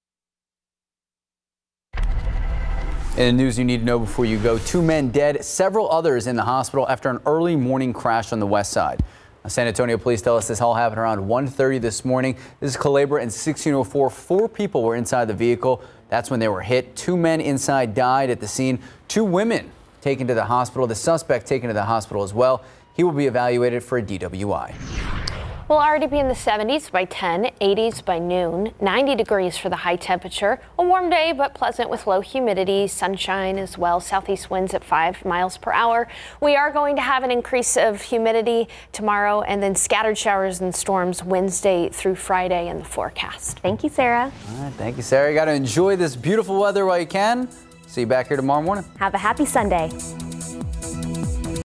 In the news you need to know before you go, two men dead, several others in the hospital after an early morning crash on the west side. San Antonio police tell us this all happened around one thirty this morning. This is Culebra and sixteen oh four. Four people were inside the vehicle. That's when they were hit. Two men inside died at the scene. Two women taken to the hospital. The suspect taken to the hospital as well. He will be evaluated for a D W I. We'll already be in the seventies by ten, eighties by noon, ninety degrees for the high temperature. A warm day, but pleasant with low humidity, sunshine as well, southeast winds at five miles per hour. We are going to have an increase of humidity tomorrow and then scattered showers and storms Wednesday through Friday in the forecast. Thank you, Sarah. All right, thank you, Sarah. You got to enjoy this beautiful weather while you can. See you back here tomorrow morning. Have a happy Sunday.